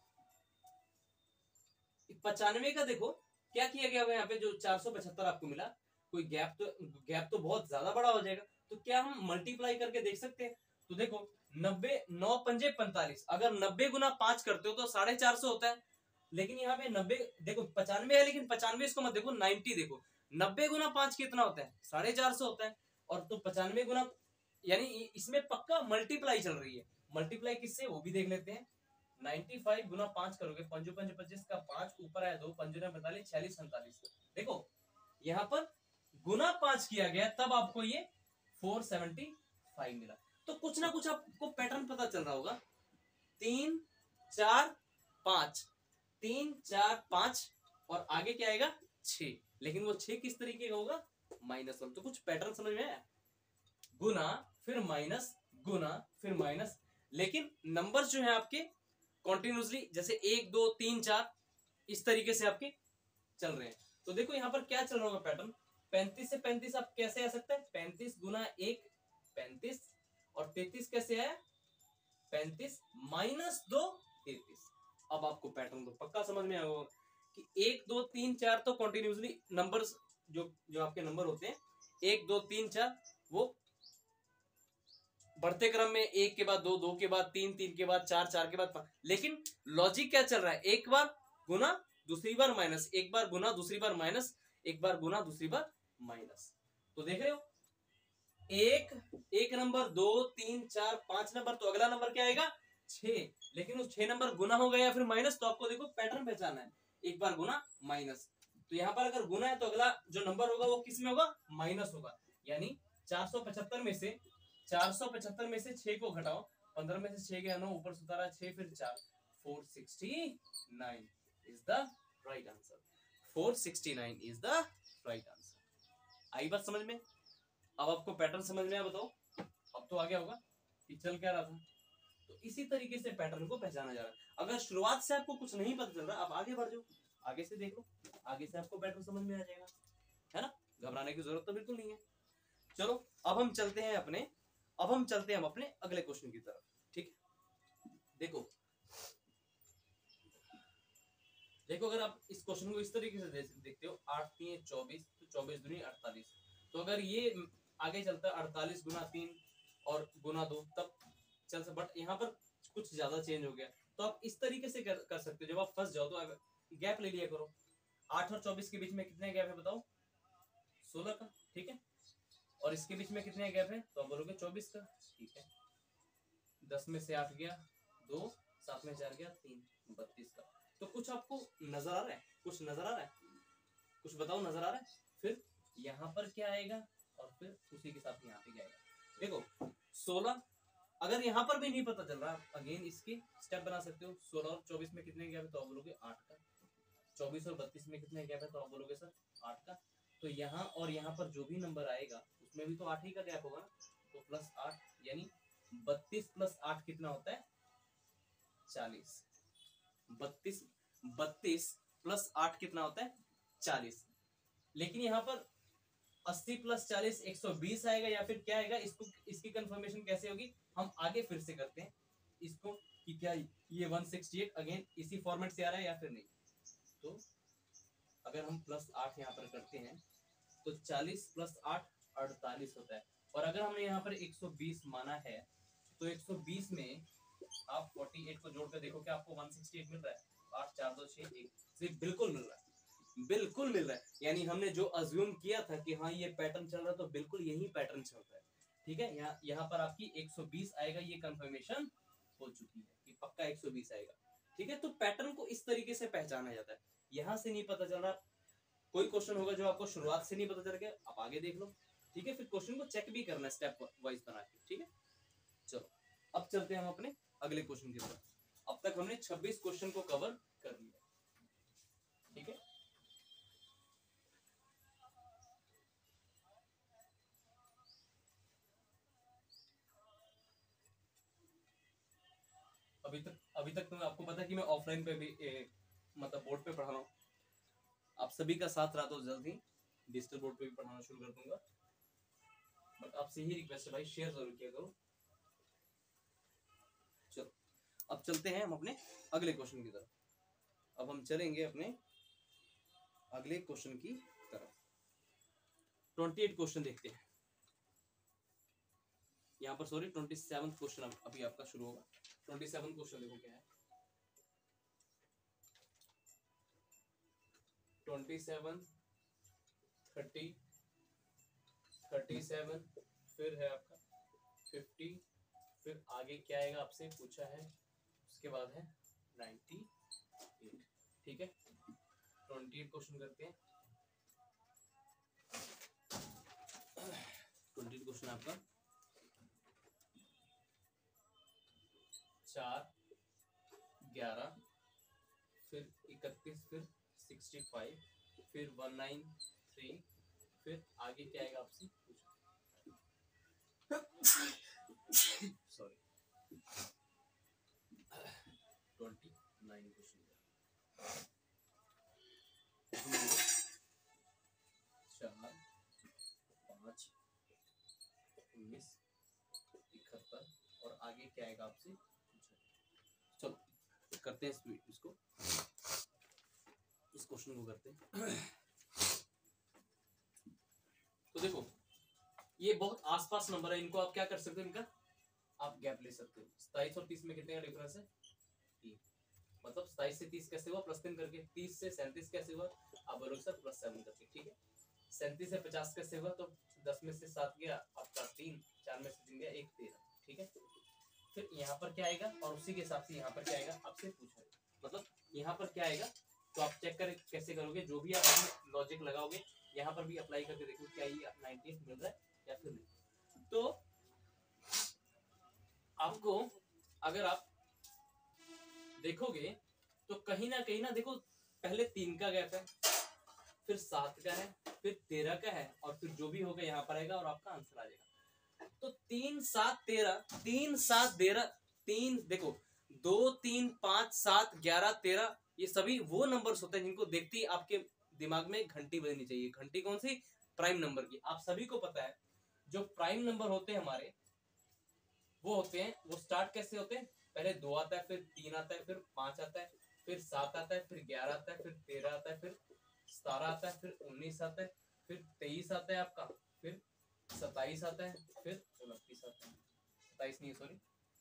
95 का देखो क्या किया गया होगा, यहाँ पे जो 475 आपको मिला, कोई गैप तो बहुत ज्यादा बड़ा हो जाएगा, तो क्या हम मल्टीप्लाई करके देख सकते हैं। तो देखो 90 9 पंजे 45, अगर 90 गुना 5 करते हो तो 450 होता है। लेकिन यहाँ पे 90 देखो 95 है, लेकिन 95 इसको मत देखो, 90 देखो, 90 गुना 5 कितना होता है 450 होता है। और तो 95 गुना, यानी इसमें पक्का मल्टीप्लाई चल रही है। मल्टीप्लाई किससे वो भी देख लेते हैं। 95 गुना 5 करोगे, 5 5 25 का 5, ऊपर आया 2, 5 45, 46 47। देखो यहाँ पर गुना 5 किया गया, तब आपको ये 475 मिला। तो कुछ ना कुछ आपको पैटर्न पता चल रहा होगा, 3 4 5, 3 4 5, और आगे क्या आएगा 6, लेकिन वो 6 किस तरीके का होगा, -1। तो कुछ पैटर्न समझ में आया, गुना फिर माइनस, गुना फिर माइनस, लेकिन नंबर्स जो है आपके कॉन्टिन्यूसली, जैसे 1 2 3 4 इस तरीके से आपके चल रहे हैं। तो देखो यहाँ पर क्या चल रहा होगा पैटर्न, 35 से 35 आप कैसे आ सकता है, 35 गुना 1 35, और 33 कैसे आया 35 माइनस 2 33। अब आपको पैटर्न तो पक्का समझ में आया होगा कि 1 2 3 4 तो कॉन्टिन्यूसली नंबर्स, जो आपके नंबर होते हैं 1 2 3 4, वो बढ़ते क्रम में 1 के बाद 2, 2 के बाद 3, 3 के बाद 4, 4 के बाद 5। लेकिन लॉजिक क्या चल रहा है, एक बार गुना दूसरी बार माइनस, एक बार गुना दूसरी बार माइनस, एक बार गुना दूसरी बार माइनस। तो देख रहे हो, एक नंबर 2 3 4 5 नंबर, तो अगला नंबर क्या आएगा 6, लेकिन उस 6 नंबर गुना हो गया या फिर माइनस, तो आपको देखो पैटर्न पहचानना है, एक बार गुना माइनस। तो यहाँ पर अगर गुना है तो अगला जो नंबर होगा वो किस में होगा, माइनस होगा। यानी 475 में से 475 में से 6 को घटाओ, 15 में से 6 गया 9, ऊपर सुधारा 6 फिर 4, 469 is the right answer. 469 is the right answer. आई बात समझ में, अब आपको पैटर्न समझ में आया, बताओ अब तो आ गया होगा कि चल क्या रहा था। तो इसी तरीके से पैटर्न को पहचाना जा रहा है। अगर शुरुआत से आपको कुछ नहीं पता चल रहा, आप आगे बढ़ जाओ, आगे से देखो, आगे से आपको पैटर्न समझ में आ जाएगा, है ना, घबराने की जरूरत तो बिल्कुल नहीं है। चलो अब हम चलते हैं अपने अगले क्वेश्चन की तरफ। ठीक है, देखो अगर आप इस क्वेश्चन को इस तरीके से देखते हो, 8 3 24, तो 24 दूनी 48। तो अगर ये आगे चलता है 48 गुना 3 और गुना 2, तब चल सकता, बट यहाँ पर कुछ ज्यादा चेंज हो गया। तो आप इस तरीके से कर सकते हो, जब आप फंस जाओ तो गैप ले लिया करो। 8 और 24 के बीच में कितने गैप है बताओ, 16 का। ठीक है, और इसके बीच में कितने गैप है, तो आप बोलोगे 24 का। ठीक है, 10 में से 8 गया 2, 7 में 4 गया 3, 32 का। तो कुछ आपको नजर आ रहा है, कुछ नजर आ रहा है, कुछ बताओ नजर आ रहा है। फिर यहाँ पर क्या आएगा, और फिर उसी के साथ यहाँ पे क्या आएगा। देखो 16, अगर यहाँ पर भी नहीं पता चल रहा, अगेन इसके स्टेप बना सकते हो। 16 और 24 में कितने गैप है, तो आप बोलोगे 8 का। 24 और 32 में कितने गैप है, तो आप बोलोगे सर 8 का। तो यहाँ और यहाँ पर जो भी नंबर आएगा उसमें भी तो 8 ही का गैप होगा ना, तो +8, यानी 32 + 8 कितना होता है 40। 32 + 8 कितना होता है 40। लेकिन यहाँ पर 80 + 40 120 आएगा या फिर क्या आएगा, इसकी कंफर्मेशन कैसे होगी, हम आगे फिर से करते हैं। इसको कि क्या ये 168 अगेन इसी फॉर्मेट से आ रहा है या फिर नहीं। तो अगर हम +8 यहाँ पर करते हैं तो 40 + 8 48 होता है। और अगर हमने यहाँ पर 120 माना है तो 120 में आप 48 को जोड़कर देखो कि आपको 168 मिल रहा है। 8 4 2 6 1 बिल्कुल मिल रहा है, बिल्कुल मिल रहा है। यानी हमने जो अज्यूम किया था कि हाँ ये पैटर्न चल रहा है तो बिल्कुल यही पैटर्न चल रहा है। ठीक है, यहाँ पर आपकी 120 आएगा, ये कंफर्मेशन हो चुकी है कि पक्का 120 आएगा। ठीक है, तो पैटर्न को इस तरीके से पहचाना जाता है। यहाँ से नहीं पता चल रहा, कोई क्वेश्चन होगा जो आपको शुरुआत से नहीं पता चल गया, आप आगे देख लो। ठीक है, फिर क्वेश्चन को चेक भी करना है स्टेप वाइज बना के। ठीक है, चलो अब चलते हैं हम अपने अगले क्वेश्चन की तरफ। अब तक हमने 26 क्वेश्चन को कवर कर लिया। ठीक है, अभी तक तो आपको पता है कि मैं ऑफलाइन पे भी मतलब बोर्ड पे पढ़ा रहा हूँ। आप सभी का साथ रहा तो जल्द ही डिजिटल बोर्ड पे भी पढ़ाना शुरू कर दूंगा। बट आपसे ही रिक्वेस्ट है भाई, शेयर जरूर किया करो। चलो अब चलते हैं हम अपने अगले क्वेश्चन की तरफ। अब हम चलेंगे अपने अगले क्वेश्चन की तरफ। 28 क्वेश्चन देखते हैं यहाँ पर। सॉरी, 27 क्वेश्चन अभी आपका शुरू होगा। 27 क्वेश्चन देखो क्या है। 27 30 37 फिर है आपका 50, फिर आगे क्या आएगा आपसे पूछा है, उसके बाद है 98। ठीक है, 28 क्वेश्चन करते हैं। 28 क्वेश्चन आपका 4 11 फिर 31 फिर 65 फिर 193 फिर आगे क्या आएगा आपसे सॉरी 29 क्वेश्चन 4 5 19 71 और आगे क्या आएगा आपसे। चलो करते हैं इसको, इस क्वेश्चन को करते हैं। तो देखो ये बहुत आसपास नंबर है, इनको आप क्या कर सकते हो, इनका आप गैप ले सकते हो। 27 और 30 में कितने का डिफरेंस है 3, मतलब 27 से 30 कैसे हुआ +3 करके, 30 से 37 कैसे हुआ आप बोलोगे सर +7 करके। ठीक है, 37 से 50 कैसे हुआ तो 10 में से 7 गया आपका 3, 4 में से 3 गया 1 13। ठीक है, फिर यहाँ पर क्या आएगा और उसी के हिसाब से यहाँ पर क्या आएगा आपसे पूछा है, मतलब यहाँ पर क्या आएगा तो आप चेक कर कैसे करोगे, जो भी आप लॉजिक लगाओगे यहाँ पर भी अप्लाई करके देखो क्या ये 98 मिल रहा है या फिर नहीं। तो आपको अगर आप देखोगे तो कहीं ना देखो पहले 3 का गैप है, फिर 7 का है, फिर 13 का है और फिर जो भी होगा यहाँ पर आएगा और आपका आंसर आ जाएगा। तो 3 7 13 3 7 13 3 देखो 2 3 5 7 11 13 ये सभी वो नंबर्स होते हैं जिनको देखते ही आपके दिमाग में घंटी बजनी चाहिए। घंटी कौन सी, प्राइम नंबर की। आप सभी को पता है जो प्राइम नंबर होते हैं हमारे वो होते हैं, वो स्टार्ट कैसे होते हैं, पहले 2 आता है, फिर 3 आता है, फिर 5 आता है, फिर 7 आता है, फिर 11 आता है, फिर 13 आता है, फिर 17 आता है, फिर 19 आता है, फिर 23 आता है आपका, फिर 27 आता है, फिर 29 आता है, 27 नहीं सॉरी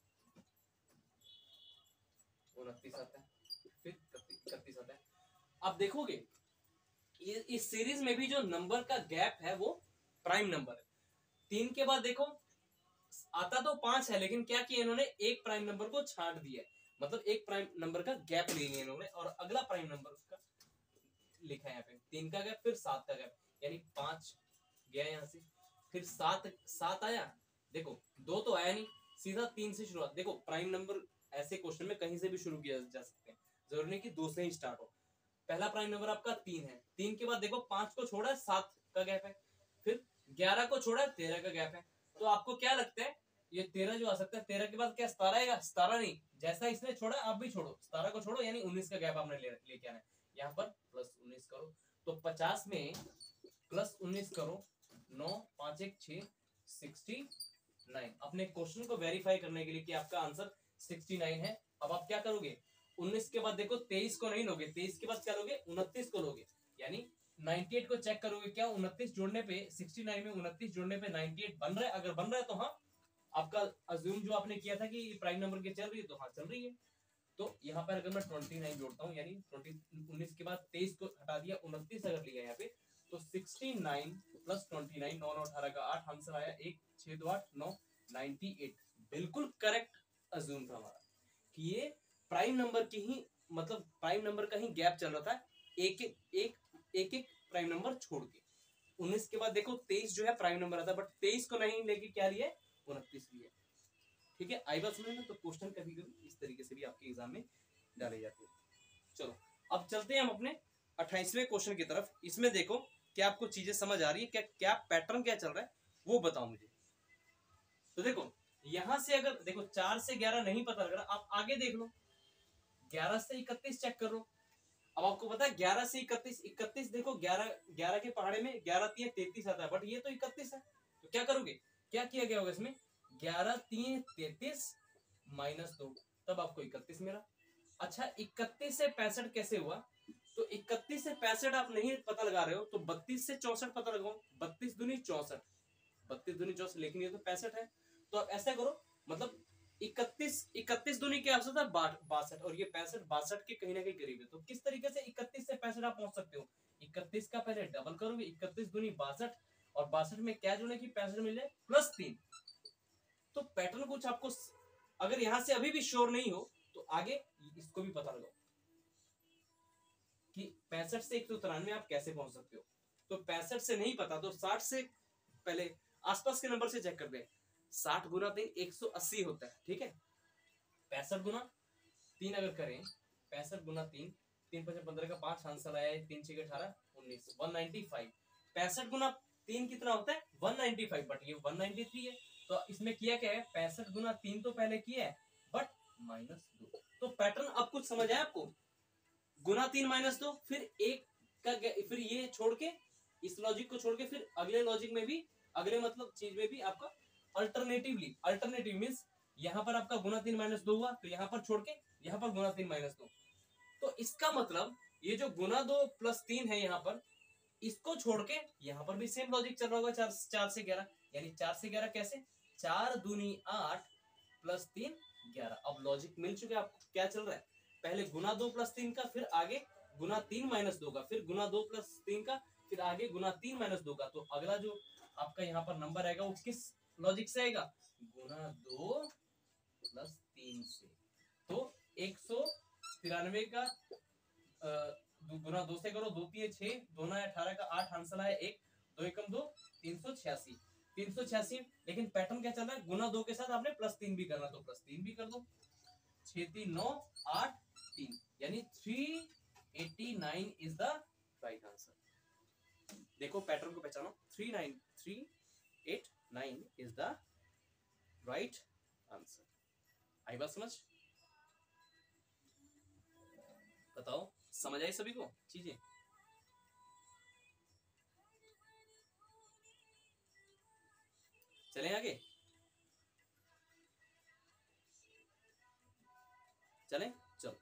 29 आता है, फिर 31 आता है। आप देखोगे इस सीरीज में भी जो नंबर का गैप है वो प्राइम नंबर है। 3 के बाद देखो आता तो 5 है, लेकिन क्या किया इन्होंने एक प्राइम नंबर को छांट दिया, मतलब एक प्राइम नंबर का गैप ले लिया इन्होंने और अगला प्राइम नंबर उसका लिखा है यहाँ पे। 3 का गैप फिर 7 का गैप, यानी 5 गया यहाँ से, फिर 7 आया, देखो 2 तो आया नहीं, सीधा 3 से शुरुआत। देखो प्राइम नंबर ऐसे क्वेश्चन में कहीं से भी शुरू किया जा सकते हैं, जरूरी नहीं कि 2 से ही स्टार्ट हो। पहला प्राइम नंबर आपका 3 है, 3 के बाद देखो 5 को छोड़ा 7 का गैप है, फिर 11 को छोड़ा 13 का गैप है। तो आपको क्या लगता है ये 13 जो आ सकता है, 13 के बाद क्या 17 आएगा, 17 नहीं, जैसा इसने छोड़ा आप भी छोड़ो, 17 को छोड़ो, यानी 19 का गैप आपने लेके आना है। यहाँ पर +19 करो तो 50 में +19 करो, 9 5 1 6 69। अपने क्वेश्चन को वेरीफाई करने के लिए कि आपका आंसर 69 है। अब आप क्या करोगे, 19 के बाद देखो 23 को नहीं लोगे, 23 के बाद क्या लोगे, 29 को लोगे, यानी 98 को चेक करोगे क्या 29 जोड़ने पे 69 में 29 जोड़ने पे 98 बन रहा है, अगर बन रहा है तो हाँ आपका अज्यूम जो आपने किया था कि प्राइम नंबर की चल रही है तो हाँ चल रही है। तो यहाँ पर अगर मैं 29 जोड़ता हूँ, यानी 19 के बाद 23 को हटा दिया, 29 अगर लिया यहाँ पे तो 69 प्लस 29, 9 18 का 8, आंसर आया 1 6 2 8 9 98। बिल्कुल करेक्ट अज्यूम था हमारा कि ये प्राइम नंबर की ही मतलब प्राइम नंबर का ही गैप चल रहा था, एक एक प्राइम नंबर छोड़ के। 19 के बाद देखो 23 जो है प्राइम नंबर आता है, बट 23 को नहीं लेके क्या लिया, 29 लिया। ठीक है, आई बात समझ में। तो क्वेश्चन कभी कभी इस तरीके से भी आपके एग्जाम में डाले जाते हैं। चलो अब चलते हैं हम अपने 28वें क्वेश्चन की तरफ। इसमें देखो क्या आपको चीजें समझ आ रही है, क्या क्या पैटर्न क्या चल रहा है वो बताओ मुझे। तो देखो यहां से अगर देखो 4 से 11 नहीं पता लग रहा, आप आगे देख लो, 11 से 31 चेक कर लो। अब आपको पता है 11 से 31, 31 देखो 11 के पहाड़े में 11 3 33 आता है, बट ये तो 31 है। तो क्या करोगे, क्या किया गया होगा इसमें, 11 3 33 माइनस 2, तब आपको 31 मिला। अच्छा 31 से 65 कैसे हुआ, तो 31 से 65 आप नहीं पता लगा रहे हो तो 32 से 64 पता लगाओ, 32 दूनी 64, 32 दूनी 64, लेकिन ये तो 65 है। तो आप ऐसा करो, मतलब 31 दूनी क्या होता है 62, और ये 65 62 के कहीं ना कहीं करीब है। तो किस तरीके से 31 से 65 आप पहुंच सकते हो, 31 का पहले डबल करोगे, 31 दूनी 62, और 62 में क्या जोड़े कि 65 मिल जाए प्लस 3। तो पैटर्न कुछ आपको अगर यहां से अभी भी श्योर नहीं हो तो आगे इसको भी पता लगाओ कि 65 से 193 आप कैसे पहुंच सकते हो। तो 65 से नहीं पता तो 60 से पहले आसपास के नंबर से चेक कर दे। 60 गुना 3 180 होता है, ठीक है। 65 गुना 3 अगर करें, 65 गुना 3, 3 5 15 का 5, आंसर आया 3 6 18 19, 195। 65 गुना 3 कितना होता है 195, बट ये 193 है। तो इसमें किया क्या है, 65 गुना 3 तो पहले किया है बट -2। तो पैटर्न अब कुछ समझ आया आपको, गुना 3 -2, फिर एक का फिर ये छोड़ के इस लॉजिक को छोड़ के फिर अगले लॉजिक में भी अगले मतलब चीज में भी आपका अल्टरनेटिव मींस यहाँ पर आपका गुना 3 -2 हुआ तो यहाँ पर छोड़ के यहाँ पर गुना 3 -2। तो इसका मतलब ये जो गुना 2 प्लस 3 है यहाँ पर, इसको छोड़ के यहाँ पर भी सेम लॉजिक चल रहा होगा 4 से 11, यानी 4 से 11 कैसे, 4 दूनी 8 प्लस 3 11। अब लॉजिक मिल चुके आपको क्या चल रहा है, पहले गुना 2 प्लस 3 का, फिर आगे गुना 3 -2 का, फिर गुना 2 प्लस 3 का, फिर आगे गुना 3 -2 का। तो अगला जो आपका यहाँ पर नंबर आएगा वो किस लॉजिक से आएगा, गुना 2 प्लस 3 से। तो 193 का गुना 2 से करो, 2 3 6, 2 9 18 का 8, आंसर आया 1, 2 एकम 2, 386। 386, लेकिन पैटर्न क्या चल रहा है, गुना 2 के साथ आपने प्लस 3 भी करना तो प्लस 3 भी कर दो, 6 3 9 8 3, यानी 389 इज द राइट आंसर। देखो पैटर्न को पहचानो, 389 इज द राइट आंसर। आई बात समझ, बताओ समझ आई सभी को चीजें। चलें आगे, चलें, चलो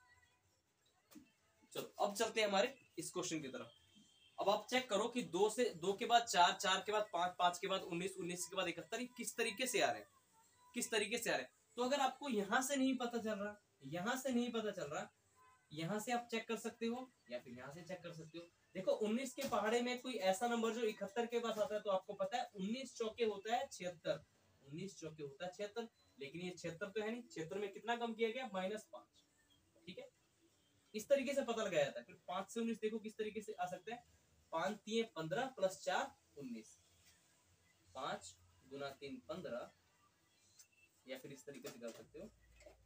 अब चलते हैं हमारे इस क्वेश्चन की तरफ। अब आप चेक करो कि 2 के बाद 4, 4 के बाद 5, 5 के बाद 19, 19 के बाद 71 किस तरीके से आ रहे हैं, किस तरीके से आ रहे हैं। तो अगर आपको यहां से नहीं पता चल रहा, यहां से नहीं पता चल रहा, यहां से आप चेक कर सकते हो या फिर यहां से चेक कर सकते हो। देखो 19 के पहाड़े में कोई ऐसा नंबर जो 71 के पास आता है, तो आपको पता है 19 चौके होता है 76, 19 चौके होता है 76, लेकिन ये 76 तो है नहीं, 76 में कितना कम किया गया -5, ठीक है। इस तरीके से पता लगाया जाता है। फिर 5 से 19 देखो किस तरीके से आ सकता है, 5 3 15 प्लस 4 19, 5 गुना 3 15, या फिर इस तरीके से कर सकते हो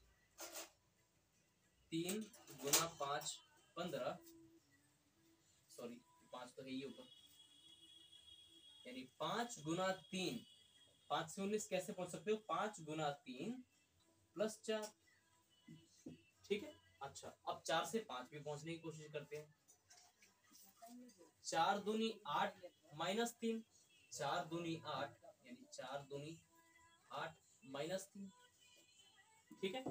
3 गुना 5 15, सॉरी 5 तो है ही ऊपर, यानी 5 गुना 3, 5 से 19 कैसे पहुंच सकते हो, 5 गुना 3 प्लस 4, ठीक है। अच्छा अब 4 से 5 भी पहुंचने की कोशिश करते हैं, 4 दूनी 8 -3, 4 दूनी 8, यानी 4 दूनी 8 -3, ठीक है।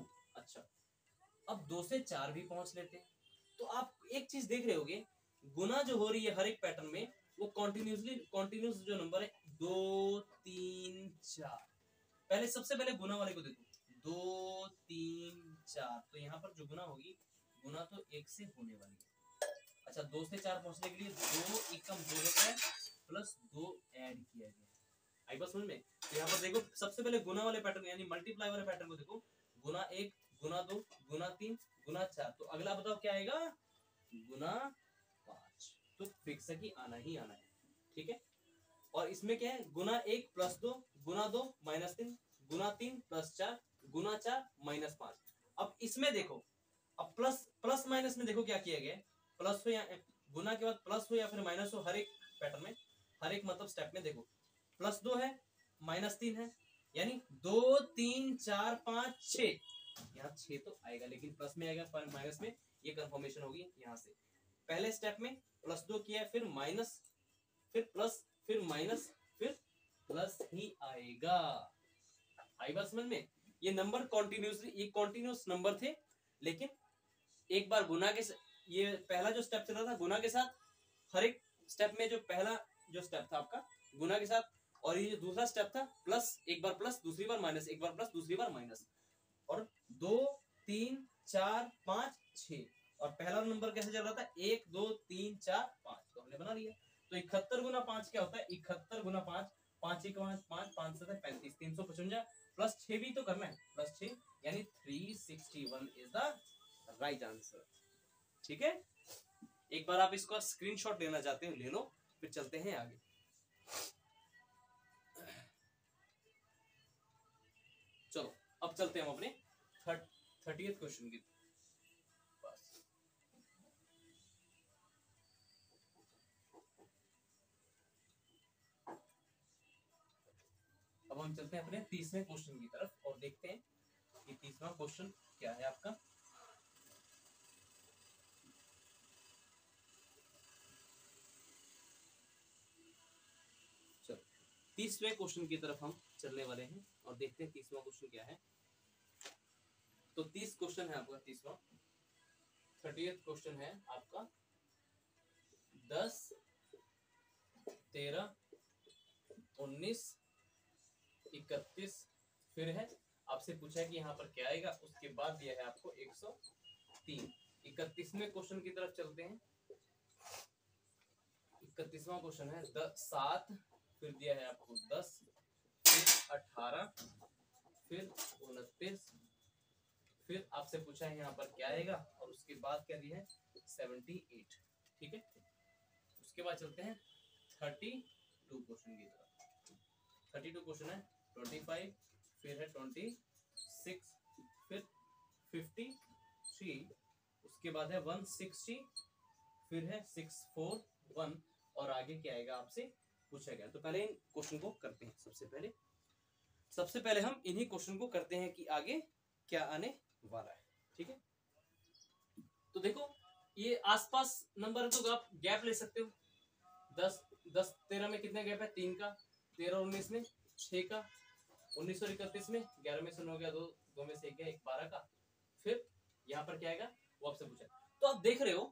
अच्छा, अब 2 से 4 भी पहुंच लेते हैं। तो आप एक चीज देख रहे होगे, गुना जो हो रही है हर एक पैटर्न में, वो कॉन्टिन्यूस जो नंबर है 2 3 4। पहले सबसे पहले गुना वाले को देखो, 2 3 4, तो यहाँ पर जो गुना होगी, गुना तो 1 से होने वाली है। अच्छा, 2 से 4 पहुंचने के लिए 2 एकम 2 होता है, प्लस 2 ऐड किया गया। आई बात समझ में? तो यहाँ पर देखो, सबसे पहले गुना वाले पैटर्न यानी मल्टीप्लाई वाले पैटर्न को देखो, गुना 1 गुना 2 गुना 3 गुना 4, तो अगला बताओ क्या आएगा, गुना 5। तो फिक्स है कि आना ही आना है, ठीक है। और इसमें क्या है, गुना 1 प्लस 2 गुना 2 माइनस 3 गुना 3 प्लस 4 गुना 4 माइनस 5। अब इसमें देखो, अब प्लस माइनस में देखो क्या किया गया है, प्लस हो या गुना के बाद प्लस हो या फिर माइनस हो, हर एक पैटर्न में, हर एक मतलब स्टेप में देखो, प्लस 2 है माइनस 3 है, यानी 2 3 4 5 6, यहाँ 6 तो आएगा लेकिन प्लस में आएगा, पर माइनस में, ये कंफर्मेशन होगी यहाँ से। पहले स्टेप में प्लस 2 किया है, फिर माइनस, फिर प्लस, फिर माइनस, फिर प्लस ही आएगा। आई बात समझ में? ये नंबर कॉन्टिन्यूसली, ये कॉन्टिन्यूस नंबर थे, लेकिन एक बार गुना के, ये पहला जो स्टेप चल रहा था गुना के साथ, हर एक स्टेप में जो पहला जो स्टेप था आपका गुना के साथ, और ये जो दूसरा स्टेप था प्लस, एक बार प्लस दूसरी बार माइनस, एक बार प्लस दूसरी बार माइनस, और 2 3 4 5 6, और पहला नंबर कैसे चल रहा था, 1 2 3 4 5, तो हमने बना लिया। तो 71 गुना 5 क्या होता है, 71 गुना 5, 5 1 5 5 5 7 35, 355, प्लस 6 भी तो करना है, प्लस 6 यानी 361 इज द राइट आंसर, ठीक है। एक बार आप इसको स्क्रीनशॉट लेना चाहते हो ले लो, फिर चलते हैं आगे। चलो अब चलते हैं हम अपने 30th क्वेश्चन की पास। अब हम चलते हैं अपने 30वें क्वेश्चन की तरफ और देखते हैं कि 30वां क्वेश्चन क्या है आपका। चलो 30वें क्वेश्चन की तरफ हम चलने वाले हैं और देखते हैं 30वां क्वेश्चन क्या है। तो 30 क्वेश्चन है आपका, 30वां 30th क्वेश्चन है आपका 10 13 19 31, फिर है आपसे पूछा है कि यहाँ पर क्या आएगा, उसके बाद दिया है आपको 103। 31वें क्वेश्चन की तरफ चलते हैं। 31वां क्वेश्चन है 7, फिर दिया है आपको 10, फिर 18, फिर 29, फिर आपसे पूछा है यहाँ पर क्या आएगा, और उसके बाद क्या दिया है 78, ठीक है। उसके बाद चलते हैं 32 क्वेश्चन की तरफ। 32 क्वेश्चन है 25, फिर है 26, फिर 53, उसके बाद है 160, फिर है 641, और आगे क्या आएगा आपसे पूछा गया। तो पहले इन क्वेश्चन को करते हैं। सबसे पहले हम इन्हीं क्वेश्चन को करते हैं कि आगे क्या आने वाला है, ठीक है। तो देखो ये आसपास नंबर, तो आप गैप ले सकते हो। 10 13 में कितने गैप है, 3 का, 13 19 में 6 का, 19 और 31 में 11 में से 9 गया, 2 में से 1 गया, 1 12 का, फिर यहाँ पर क्या आएगा वो आपसे पूछा। तो आप देख रहे हो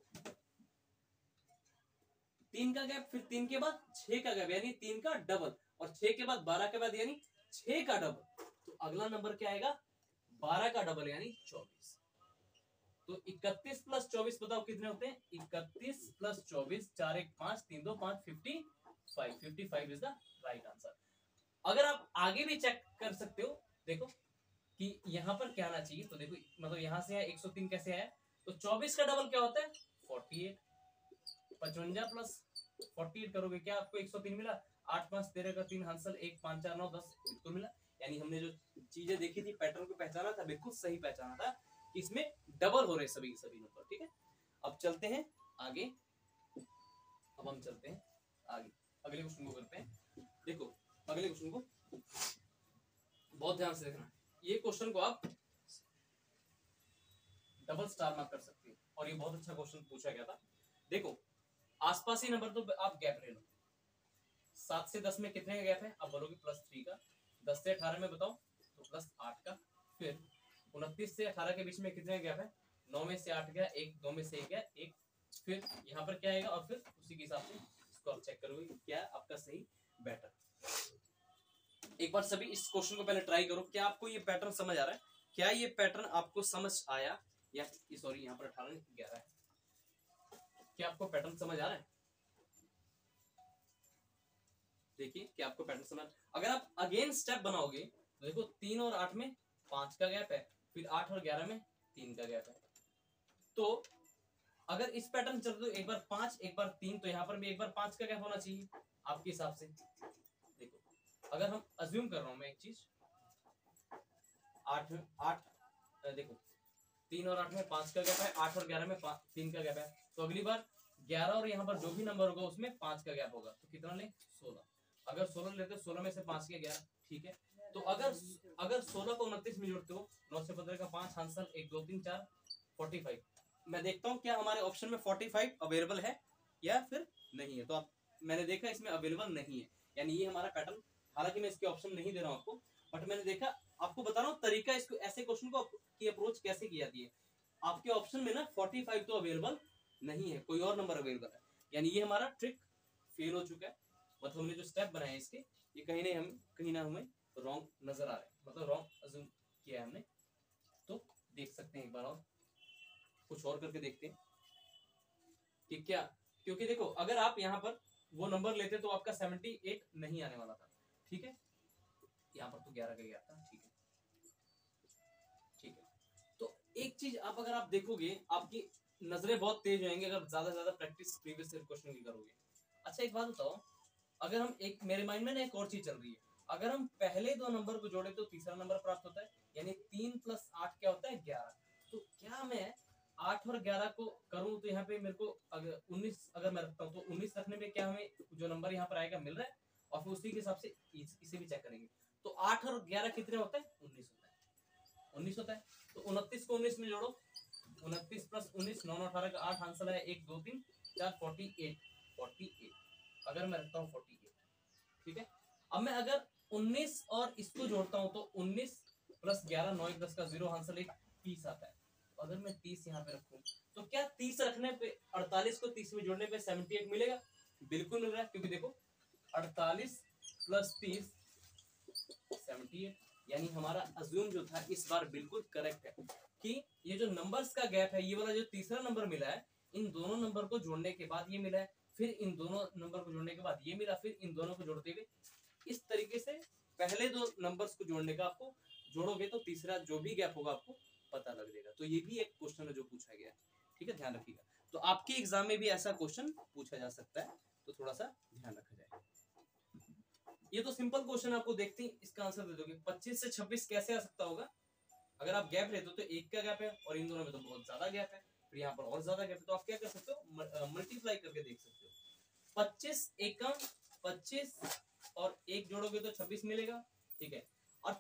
3 का गैप, फिर 3 के बाद 6 का गैप, यानी 3 का डबल, और 6 के बाद 12 के बाद यानी 6 का डबल। तो अगला नंबर क्या आएगा, 12 का डबल यानी 24। तो 31 प्लस 24 बताओ कितने होते हैं, 31 plus 24, 4 1 5 3 2 5 55। 55 is the right answer. अगर आप आगे भी चेक कर सकते हो, देखो कि यहाँ पर क्या आना चाहिए। तो देखो मतलब यहाँ से 103 कैसे आया, तो 24 का डबल क्या होता है 48। 55 प्लस 48 करोगे क्या आपको 103 मिला। 8 5 13 का 3 हांसल 1 5 4 9 10 बिल्कुल मिला। यानी हमने जो चीजें देखी थी, पैटर्न को पहचाना था, बिल्कुल सही पहचाना था कि इसमें डबल हो रहे सभी नंबर, ठीक है। अब चलते हैं आगे। अब हम चलते हैं आगे, अगले क्वेश्चन को करते हैं। देखो अगले क्वेश्चन को बहुत ध्यान से देखना। ये क्वेश्चन को आप डबल स्टार मार्क कर सकते हो, और ये बहुत अच्छा क्वेश्चन पूछा गया था। देखो आसपास ही नंबर, तो आप गैप ले लो। 7 से 10 में कितने का गैप है, आप बोलोगे +3 का। 10 से 18 में बताओ तो +8 का। फिर 29 से 18 के बीच में कितने गैप है? 9 में से 8 गया, 1 2 में से 1 गया, 1। फिर यहाँ पर क्या आएगा और फिर उसी के हिसाब से इसको आप चेक करोगे क्या आपका सही बेटर। एक बार सभी इस क्वेश्चन को पहले ट्राई करो, क्या आपको ये पैटर्न समझ आ रहा है? क्या ये पैटर्न आपको समझ आया? या सॉरी यहाँ पर 18 11 है, क्या आपको पैटर्न समझ आ रहा है? देखिए क्या आपको पैटर्न समझ, अगर आप अगेन स्टेप बनाओगे तो देखो 3 और 8 में 5 का गैप है, फिर 8 और 11 में 3 का गैप है। तो अगर इस पैटर्न चल तो एक बार 5 एक बार 3, तो यहाँ पर भी एक बार 5 का गैप होना चाहिए आपके हिसाब से। देखो अगर हम अज्यूम कर रहा हूं मैं एक चीज, 8 देखो 3 और 8 में 5 का गैप है, 8 और 11 में 3 का गैप है, तो अगली बार 11 और यहाँ पर जो भी नंबर होगा उसमें 5 का गैप होगा, तो कितना ले? 16। अगर 16 लेते 16 में से 5 के 11, ठीक है। तो अगर 16 को 29 में जोड़ते हो, 9 से 15 का 5, आंसर 1 2 3 4 45। मैं देखता हूँ क्या हमारे ऑप्शन में 45 अवेलेबल है या फिर नहीं है। तो आप मैंने देखा इसमें अवेलेबल नहीं है, यानी ये हमारा पैटर्न, हालांकि मैं इसके ऑप्शन नहीं दे रहा हूँ आपको, बट मैंने देखा, आपको बता रहा हूँ तरीका इसको ऐसे क्वेश्चन को की अप्रोच कैसे की जाती है। आपके ऑप्शन में ना 45 तो अवेलेबल नहीं है, कोई और नंबर अवेलेबल है, यानी ये हमारा ट्रिक फेल हो चुका है। मतलब हमने जो स्टेप बनाए इसके, ये कहीं ना हमें रॉन्ग नजर आ रहा है, मतलब रॉन्ग अज्यूम किया है हमने। तो देख सकते हैं एक बार और कुछ और करके देखते हैं कि क्या, क्योंकि देखो अगर आप यहाँ पर वो नंबर लेते तो आपका 78 नहीं आने वाला था, ठीक है। यहाँ पर तो 11 का गया था, ठीक है ठीक है। तो एक चीज आप अगर आप देखोगे, आपकी नजरें बहुत तेज हो जाएंगी अगर ज्यादा से ज्यादा प्रैक्टिस प्रीवियस क्वेश्चन की करोगे। अच्छा एक बात बताओ, अगर हम एक, मेरे माइंड में ना एक और चीज चल रही है, अगर हम पहले दो नंबर को जोड़े तो तीसरा नंबर प्राप्त होता है, यानी 3 + 8 क्या होता है? 11। तो क्या मैं 8 और 11 को करूं तो यहाँ पे मेरे को अगर 19 अगर मैं रखता हूँ तो 19 रखने में क्या हमें जो नंबर यहाँ पर आएगा मिल रहा है, और फिर उसी के हिसाब से इसे भी चेक करेंगे। तो 8 और 11 कितने होता है? 19 होता है, 19 होता है। तो 29 को 19 में जोड़ो, 29 + 19 9 18 का 8, आंसर है 1 2 3 4 48। अगर मैं रखता हूँ 48, ठीक है। अब मैं अगर 19 और इसको जोड़ता हूँ तो 19 + 11 9 1 10 का 0, आंसर 30 आता है। अगर मैं 30 यहाँ पे रखूं तो क्या 30 रखने पे 48 को 30 में जोड़ने पे 78 मिलेगा? बिल्कुल मिल रहा है, क्योंकि देखो 48 + 30 78, यानी हमारा अज्यूम जो था इस बार बिल्कुल करेक्ट है कि ये जो नंबर्स का गैप है, ये वाला जो तीसरा नंबर मिला है, इन दोनों नंबर को जोड़ने के बाद ये मिला है, फिर इन दोनों नंबर को जोड़ने के बाद ये मिला, फिर इन दोनों को जोड़ते हुए इस तरीके से पहले दो नंबर्स को जोड़ने का आपको जोड़ोगे तो तीसरा जो भी गैप होगा आपको पता लग जाएगा। तो ये भी एक क्वेश्चन है जो पूछा गया है, ठीक है, ध्यान रखिएगा। तो आपके एग्जाम में भी ऐसा क्वेश्चन पूछा जा सकता है, तो थोड़ा सा ध्यान रखा जाए। ये तो सिंपल क्वेश्चन आपको देखते ही इसका आंसर दे दोगे। 25 से 26 कैसे आ सकता होगा? अगर आप गैप लेते हो तो 1 का गैप है और इन दोनों में तो बहुत ज्यादा गैप है, फिर यहाँ पर और ज्यादा गैप है, तो आप क्या कर सकते हो? मल्टीप्लाई करके देख सकते हो। 25 एकम 25 और 1 जोड़ोगे तो 26 मिलेगा, ठीक है। और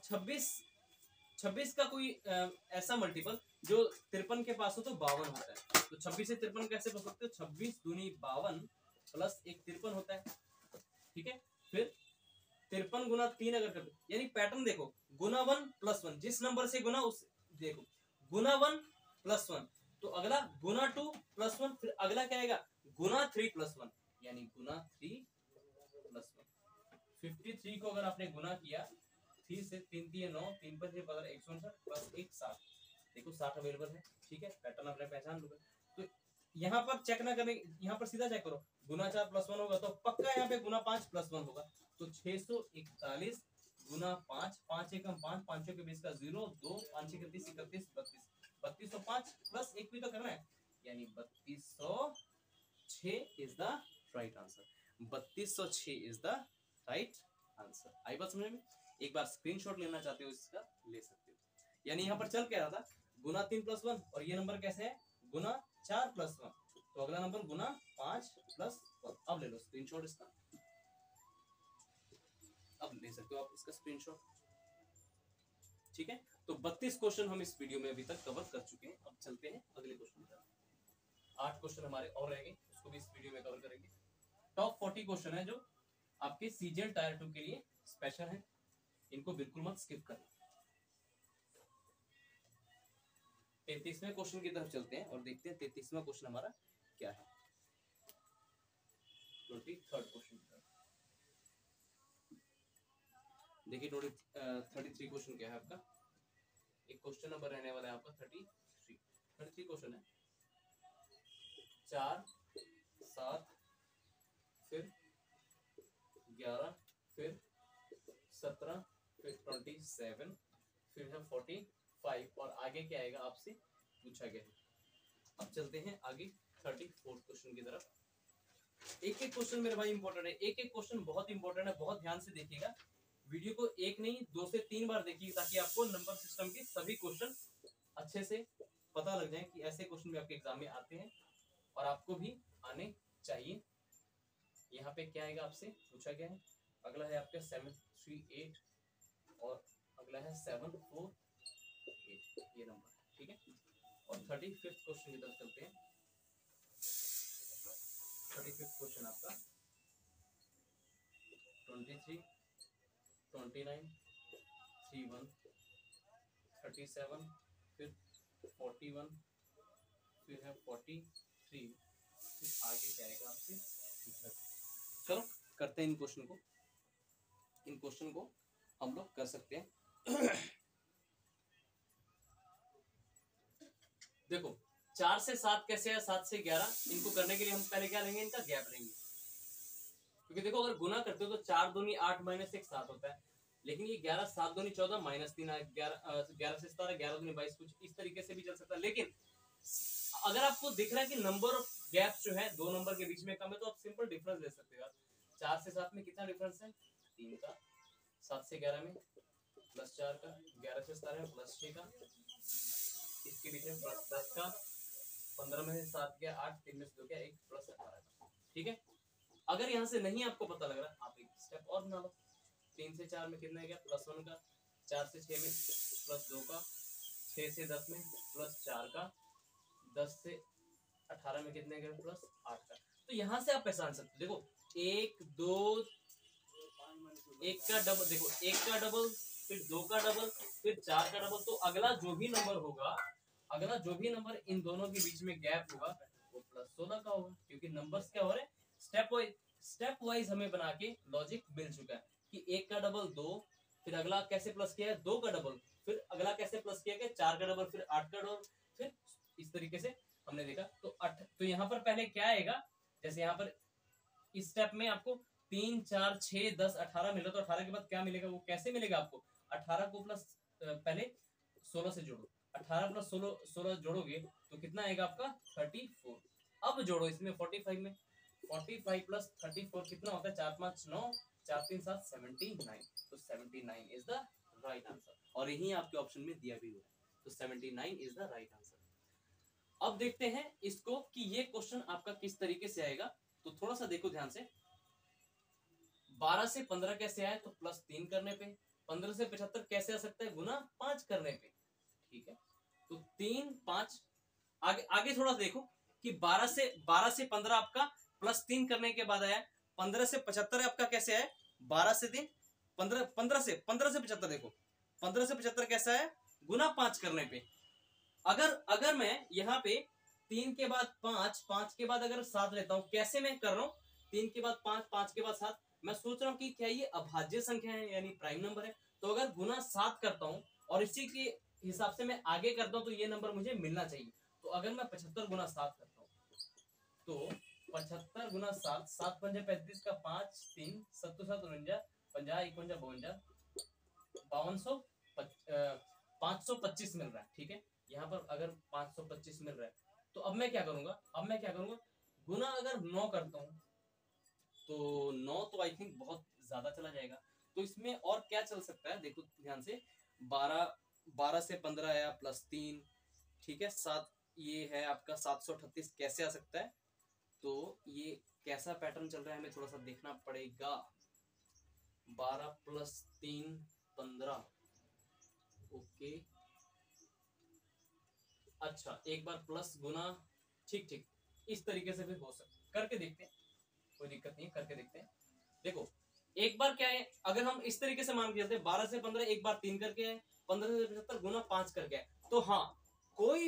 26 का कोई ऐसा मल्टीपल जो 53 के पास हो तो 52 होता है। तो 26 से 53 कैसे कर सकते हो? 26 दूनी 52 प्लस 1 53 होता है, ठीक है। फिर 53 गुना 3 अगर करते, यानी पैटर्न देखो, गुना 1 + 1, जिस नंबर से गुना उस, देखो गुना 1 + 1, तो अगला गुना 2 + 1, फिर अगला क्या आएगा? गुना 3 + 1, यानी गुना 3 + 1। 53 को अगर आपने गुना किया 3 से, 3 3 9, 3 5 15 159 प्लस 1 60, देखो 60 अवेलेबल है, ठीक है। पैटर्न आपने पहचान लूंगा। तो यहाँ पर चेक ना करें, यहाँ पर सीधा चेक करो, गुना 4 + 1 होगा तो पक्का यहाँ पे गुना 5 + 1 होगा, तो 641 गुना 5, 5 एकम 5, 5 के बीच का 0 2, 5 31 31 32, 3205 प्लस 1 भी तो करना है, यानी 3206 is the right answer. 3206 is the right answer. आई बात समझ में? एक बार स्क्रीनशॉट लेना चाहते हो इसका, ले सकते हो। यानी यहाँ पर चल क्या रहा था? गुना 3 + 1, और ये नंबर कैसे है? गुना 4 + 1, तो अगला नंबर गुना 5 + 1। अब ले लो स्क्रीनशॉट इसका, अब ले सकते हो आप इसका स्क्रीनशॉट, ठीक है। तो 32 क्वेश्चन हम इस वीडियो में अभी तक कवर कर चुके हैं। अब चलते हैं अगले क्वेश्चन की तरफ। 8 क्वेश्चन हमारे और रह गए, उसको भी इस वीडियो में कवर करेंगे। टॉप 40 क्वेश्चन है जो आपके सीजीएल टायर 2 के लिए स्पेशल है, इनको बिल्कुल मत स्किप करना। 33वें क्वेश्चन की तरफ चलते हैं और देखते हैं 33वां क्वेश्चन हमारा क्या है। 23rd क्वेश्चन की तरफ देखिए। 33 क्वेश्चन क्या है आपका। एक क्वेश्चन नंबर रहने वाला है आपका 33 क्वेश्चन है। 4 7 फिर 11 फिर 17 फिर 27 फिर है 45 और आगे क्या आएगा आपसे पूछा गया है। अब चलते हैं आगे 34th क्वेश्चन की तरफ। एक एक क्वेश्चन मेरे भाई इंपॉर्टेंट है, एक एक क्वेश्चन बहुत इंपॉर्टेंट है, बहुत ध्यान से देखिएगा वीडियो को। एक नहीं 2 से 3 बार देखिए ताकि आपको नंबर सिस्टम के सभी क्वेश्चन अच्छे से पता लग जाए कि ऐसे क्वेश्चन भी आपके एग्जाम में आते हैं और आपको भी आने चाहिए। यहाँ पे क्या आएगा आपसे पूछा गया है। अगला है आपका 738 और अगला है 748 ये नंबर है, ठीक है। और 35th क्वेश्चन की तरफ चलते हैं। 35th क्वेश्चन आपका 23 29 31 37 फिर 41 फिर है 43 फिर आगे क्या आएगा आपसे। चलो करते हैं इन क्वेश्चन को हम लोग कर सकते हैं। देखो 4 से 7 कैसे है, 7 से 11, इनको करने के लिए हम पहले क्या लेंगे, इनका गैप लेंगे। क्योंकि देखो अगर गुना करते हो तो 4 दूनी 8 माइनस 1 7 होता है, लेकिन ये 11 7 दूनी 14 माइनस 3 11 से 17 11 दूनी 22 कुछ इस तरीके से भी चल सकता है। लेकिन अगर आपको दिख रहा है कि नंबर ऑफ गैप जो है 2 नंबर के बीच में कम है तो आप सिंपल डिफरेंस ले सकते हो। 4 से 7 में कितना डिफरेंस है 3 का, 7 से 11 में प्लस 4 का, 11 से 17 में प्लस 6 का, इसके बीच में प्लस 10 का, 15 में से 7 गया 8, 3 में से 2 गया 1 प्लस 18 का, ठीक है। अगर यहाँ से नहीं आपको पता लग रहा आप एक स्टेप और बना लो। 3 से 4 में कितना गया प्लस 1 का, 4 से 6 में प्लस 2 का, 6 से 10 में प्लस 4 का, 10 से 18 में कितने गए प्लस 8 का। तो यहाँ से आप पहचान सकते हो। देखो 1 2 1 का डबल, देखो 1 का डबल फिर 2 का डबल फिर 4 का डबल, तो अगला जो भी नंबर होगा, अगला जो भी नंबर इन दोनों के बीच में गैप होगा वो प्लस 16 का होगा। क्योंकि नंबर्स क्या हो रहे हैं स्टेप वाइज हमें बना के लॉजिक मिल चुका है कि 1 का डबल 2 फिर अगला कैसे प्लस किया है 2 का डबल फिर अगला कैसे प्लस किया गया 4 का डबल फिर 8 का डबल फिर इस तरीके से हमने देखा। तो यहाँ पर पहले क्या आएगा, जैसे यहाँ पर इस स्टेप में आपको 3 4 6 10 18 मिला, तो 18 के बाद क्या मिलेगा, वो कैसे मिलेगा आपको 18 को प्लस पहले 16 से जोड़ो, 18 प्लस 16 जोड़ोगे तो कितना आएगा आपका 34। अब जोड़ो इसमें 45 में, 45 प्लस 34 कितना होता है 4 5 9 4 3 7 79, तो 79 इज द राइट आंसर। और यही आपके ऑप्शन में दिया भी हुआ है, तो 79 इज द राइट आंसर। अब देखते हैं इसको कि ये क्वेश्चन आपका किस तरीके से आएगा। तो थोड़ा सा देखो ध्यान से। 12 से 15 कैसे आए, तो प्लस 3 करने पे। 15 से 75 कैसे आ सकता है, गुना 5 करने पे, ठीक है। तो 3 5 आगे थोड़ा देखो कि 12 से 15 आपका प्लस 3 करने के बाद आया। 15 से 75 आपका कैसे आया, 12 से 3 15 से 75 देखो 15 से 75 कैसा है, गुना 5 करने पे। अगर मैं यहाँ पे 3 के बाद 5 5 के बाद अगर 7 लेता हूँ, कैसे मैं कर रहा हूँ 3 के बाद 5 5 के बाद 7, मैं सोच रहा हूँ कि क्या ये अभाज्य संख्या है यानी प्राइम नंबर है। तो अगर गुना 7 करता हूँ और इसी के हिसाब से मैं आगे करता हूँ तो ये नंबर मुझे मिलना चाहिए। तो अगर मैं 75 गुना 7 करता हूँ तो 75 गुना 7 7 पंजे 35 का 5 3 7 7 49 50 51 52 525 मिल रहा है, ठीक है। यहाँ पर अगर 525 मिल रहा है तो अब मैं क्या करूंगा गुना अगर 9 करता हूँ तो 9 तो आई थिंक बहुत ज्यादा चला जाएगा। तो इसमें और क्या चल सकता है, देखो ध्यान से। 12 से 15 आया प्लस 3, ठीक है। 7 ये है आपका 738 कैसे आ सकता है, तो ये कैसा पैटर्न चल रहा है हमें थोड़ा सा देखना पड़ेगा। 12 प्लस 3 15, ओके। अच्छा एक बार प्लस गुना, ठीक इस तरीके से भी हो सकता, करके देखते हैं, कोई दिक्कत नहीं, करके देखते हैं। देखो एक बार क्या है, अगर हम इस तरीके से मान के 12 से 15 एक बार 3 करके है, 15 से 75 गुना 5 करके है, तो हाँ कोई भी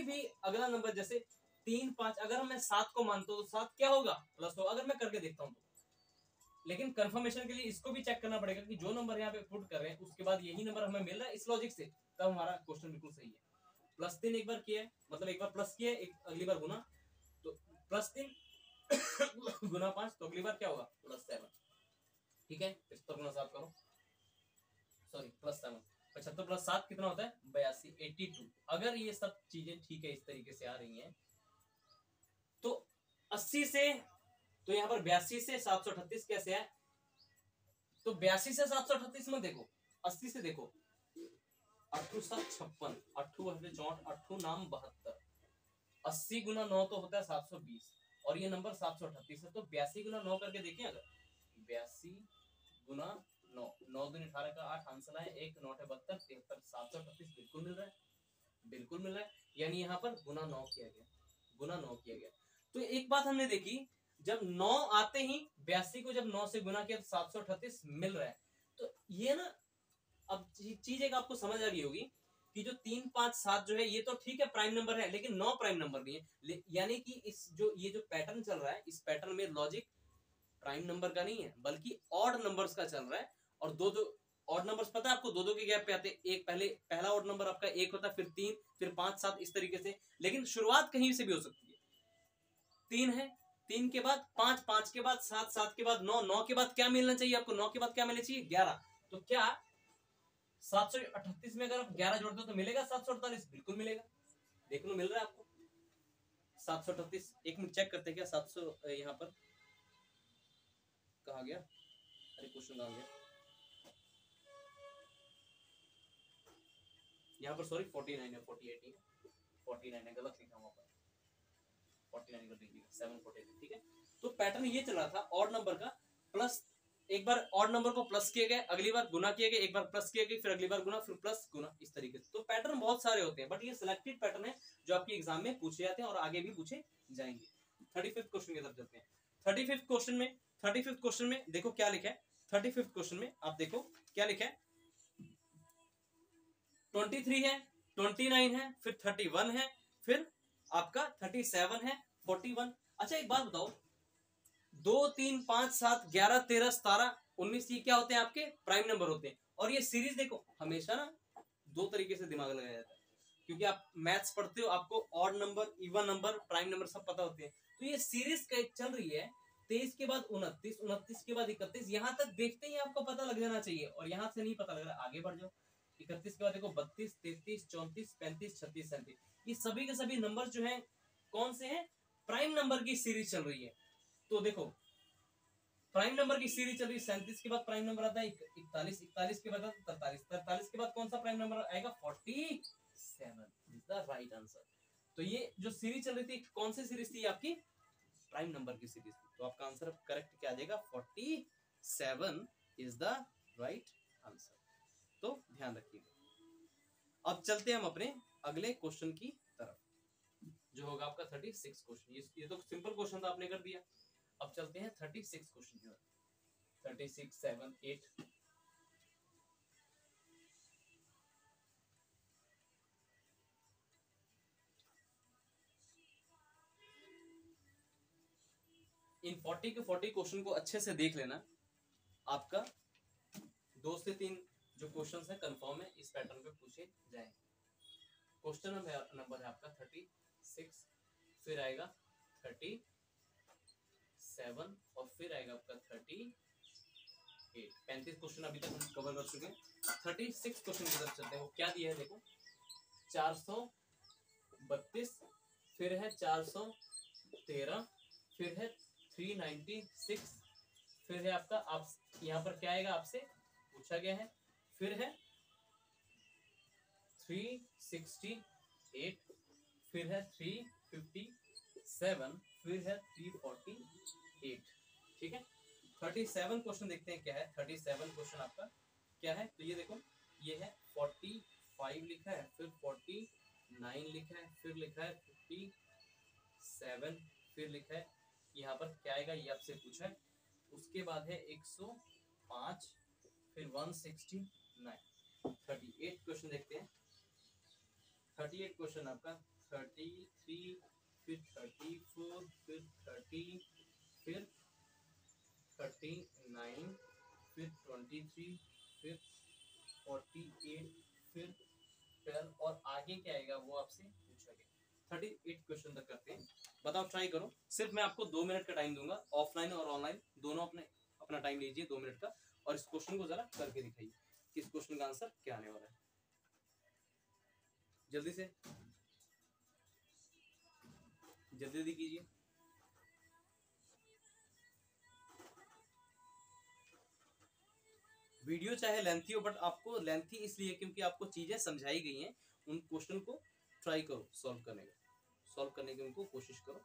अगला नंबर जैसे 3 5, अगर मैं 7 को मानता हूँ तो 7 क्या होगा, प्लस होगा, अगर मैं करके देखता हूँ तो। लेकिन कंफर्मेशन के लिए इसको भी चेक करना पड़ेगा कि जो नंबर यहाँ पे पुट कर रहे हैं उसके बाद यही नंबर हमें मिल रहा है इस लॉजिक से, तब हमारा क्वेश्चन बिल्कुल सही है। +3 एक बार किया है, मतलब एक बार प्लस किया है, अगली बार गुना, तो +3 गुना 5, तो अगली बार क्या होगा +7। ठीक है, 75 गुना 7 करो, सॉरी +7, 75 + 7 कितना होता है 82, 82। अगर ये सब चीजें ठीक है, इस तरीके से आ रही हैं, तो 80 से, तो यहाँ पर 82 से 738 कैसे है, तो 82 से 738 में देखो, 80 से देखो, 8 7 56, 8 64, 8 नाम 72, 80 गुना 9 तो होता है 720, और ये नंबर 738 है, तो 82 गुना 9 करके देखें, अगर 82 गुना 9, 9 दूनी 18 का 8, आंसर है 1 9 है 72, 73, 738 बिल्कुल मिल रहा है, बिल्कुल मिल रहा है, यानी यहाँ पर गुना 9 किया गया, गुना 9 किया गया। तो एक बात हमने देखी, जब 9 आते ही 82 को जब 9 से गुना किया तो 738 मिल रहा है। तो ये ना, अब चीज एक आपको समझ आ गई होगी कि जो 3 5 7 जो है ये तो ठीक है प्राइम नंबर है, लेकिन 9 प्राइम नंबर नहीं है, यानी कि इस जो ये जो पैटर्न चल रहा है, इस पैटर्न में लॉजिक प्राइम नंबर का नहीं है बल्कि ऑड नंबर्स का चल रहा है। और दो दो ऑड नंबर्स पता है आपको, दो दो के गैप पे आते हैं, एक पहला ऑड नंबर आपका 1 होता है, फिर 3, फिर 5 7 इस तरीके से, लेकिन शुरुआत कहीं से भी हो सकती है। 3 है, 3 के बाद 5, 5 के बाद 7, 7 के बाद 9, 9 के बाद क्या मिलना चाहिए आपको, 9 के बाद क्या मिलना चाहिए 11। तो क्या 738 में अगर आप 11 जोड़ते हो तो मिलेगा 748, बिल्कुल मिलेगा, देखने को मिल रहा है आपको 738। एक मिनट चेक करते हैं क्या 700 यहाँ पर कहा गया, अरे क्वेश्चन कहा गया यहाँ पर, सॉरी 49 है, 48 है, 49 है, गलत लिखा वहां पर, 49 कर दीजिएगा, 748, ठीक है। तो पैटर्न ये चल रहा था ऑड नंबर का, प्लस एक बार ऑड नंबर को प्लस किए गए, अगली बार गुना किए गए, एक बार प्लस किए गए, फिर अगली बार गुना, फिर प्लस गुना, इस तरीके से। तो पैटर्न बहुत सारे होते हैं, बट ये सिलेक्टेड पैटर्न है जो आपके एग्जाम में पूछे जाते हैं और आगे भी पूछे जाएंगे। 35th क्वेश्चन की तरफ चलते हैं। 35th क्वेश्चन में देखो क्या लिखा है, 35th क्वेश्चन में आप देखो क्या लिखा है, 23 है, 29 है, फिर 31 है, फिर आपका 37 है, 41। अच्छा एक बात बताओ, 2 3 5 7 11 13 17 19 ये क्या होते हैं आपके प्राइम नंबर होते हैं। और ये सीरीज देखो हमेशा ना दो तरीके से दिमाग लगाया जाता है, क्योंकि आप मैथ्स पढ़ते हो, आपको odd number, even number, prime number सब पता होते हैं। तो ये सीरीज चल रही है, 23 के बाद 29, 29 के बाद 31, यहाँ तक देखते ही आपको पता लग जाना चाहिए, और यहाँ से नहीं पता लग रहा आगे बढ़ जाओ। 31 के बाद देखो 32 33 34 35 36 37, ये सभी के सभी नंबर जो है कौन से हैं, प्राइम नंबर की सीरीज चल रही है। तो देखो प्राइम नंबर की सीरीज चल रही है, 37 के बाद प्राइम नंबर आता है 41, 41 के बाद 43, 43 के बाद कौन सा प्राइम नंबर आएगा 47, इज द राइट आंसर। तो ये जो सीरीज चल रही थी कौन सी सीरीज थी आपकी, प्राइम नंबर की सीरीज थी। तो आपका आंसर करेक्ट क्या आ जाएगा 47 इज द राइट आंसर। तो ध्यान रखिएगा। अब चलते हैं हम अपने अगले क्वेश्चन की तरफ, जो होगा आपका 36 क्वेश्चन। ये तो सिंपल क्वेश्चन था, आपने कर दिया। अब चलते हैं 36 क्वेश्चन की तरफ। 36 7 8 इन 40 के 40 क्वेश्चन को अच्छे से देख लेना। आपका 2 से 3 जो क्वेश्चन है कंफर्म है इस पैटर्न पे पूछे जाएंगे। क्वेश्चन नंबर है आपका 36, फिर आएगा 37 और फिर आएगा आपका 38। 35 क्वेश्चन अभी तक हम कवर कर चुके हैं। 36 क्वेश्चन की तरफ चलते हैं। वो क्या दिया है देखो, 432, फिर है 413, फिर है 396, फिर है आपका, आप यहाँ पर क्या आएगा आपसे पूछा गया है, फिर है 368, फिर है 357, फिर है 348। ठीक है, 37 क्वेश्चन देखते हैं क्या है। 37 क्वेश्चन आपका क्या है, तो ये देखो, ये है 45 लिखा है, फिर 49 लिखा है, फिर लिखा है 57, फिर लिखा है यहाँ पर क्या आएगा ये आपसे पूछा है। उसके बाद है 105, फिर 169। 38 क्वेश्चन देखते हैं। 38 क्वेश्चन आपका 33 38 क्वेश्चन तक करते हैं। बताओ, ट्राई करो। सिर्फ मैं आपको 2 मिनट का टाइम दूंगा, ऑफलाइन और ऑनलाइन दोनों अपना टाइम लीजिए 2 मिनट का, और इस क्वेश्चन को जरा करके दिखाइए कि इस क्वेश्चन का आंसर क्या आने वाला है। जल्दी से, जल्दी जल्दी कीजिए। वीडियो चाहे लेंथी हो, बट आपको लेंथी इसलिए क्योंकि आपको चीजें समझाई गई हैं। उन क्वेश्चन को ट्राई करो सॉल्व करने की उनको कोशिश करो।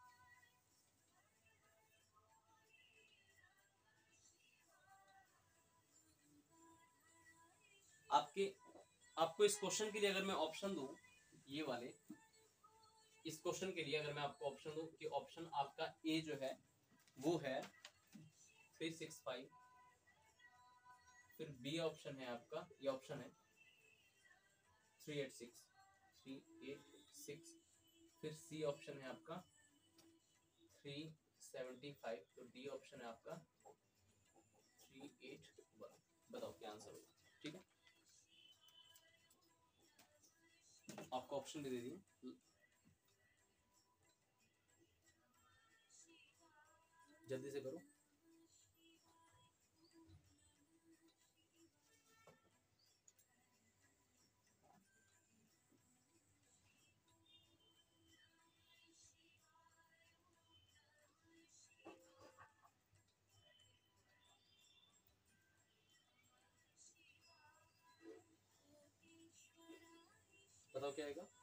आपको इस क्वेश्चन के लिए अगर मैं ऑप्शन दूं, ये वाले इस क्वेश्चन के लिए अगर मैं आपको ऑप्शन दूं कि ऑप्शन आपका ए जो है वो है 365, फिर बी ऑप्शन है आपका, ये ऑप्शन है 386, फिर सी ऑप्शन है आपका 375, तो डी ऑप्शन है आपका 381। बताओ क्या आंसर होगा। ठीक है, आपको ऑप्शन भी दे दिए, जल्दी से करो। बताओ क्या आएगा।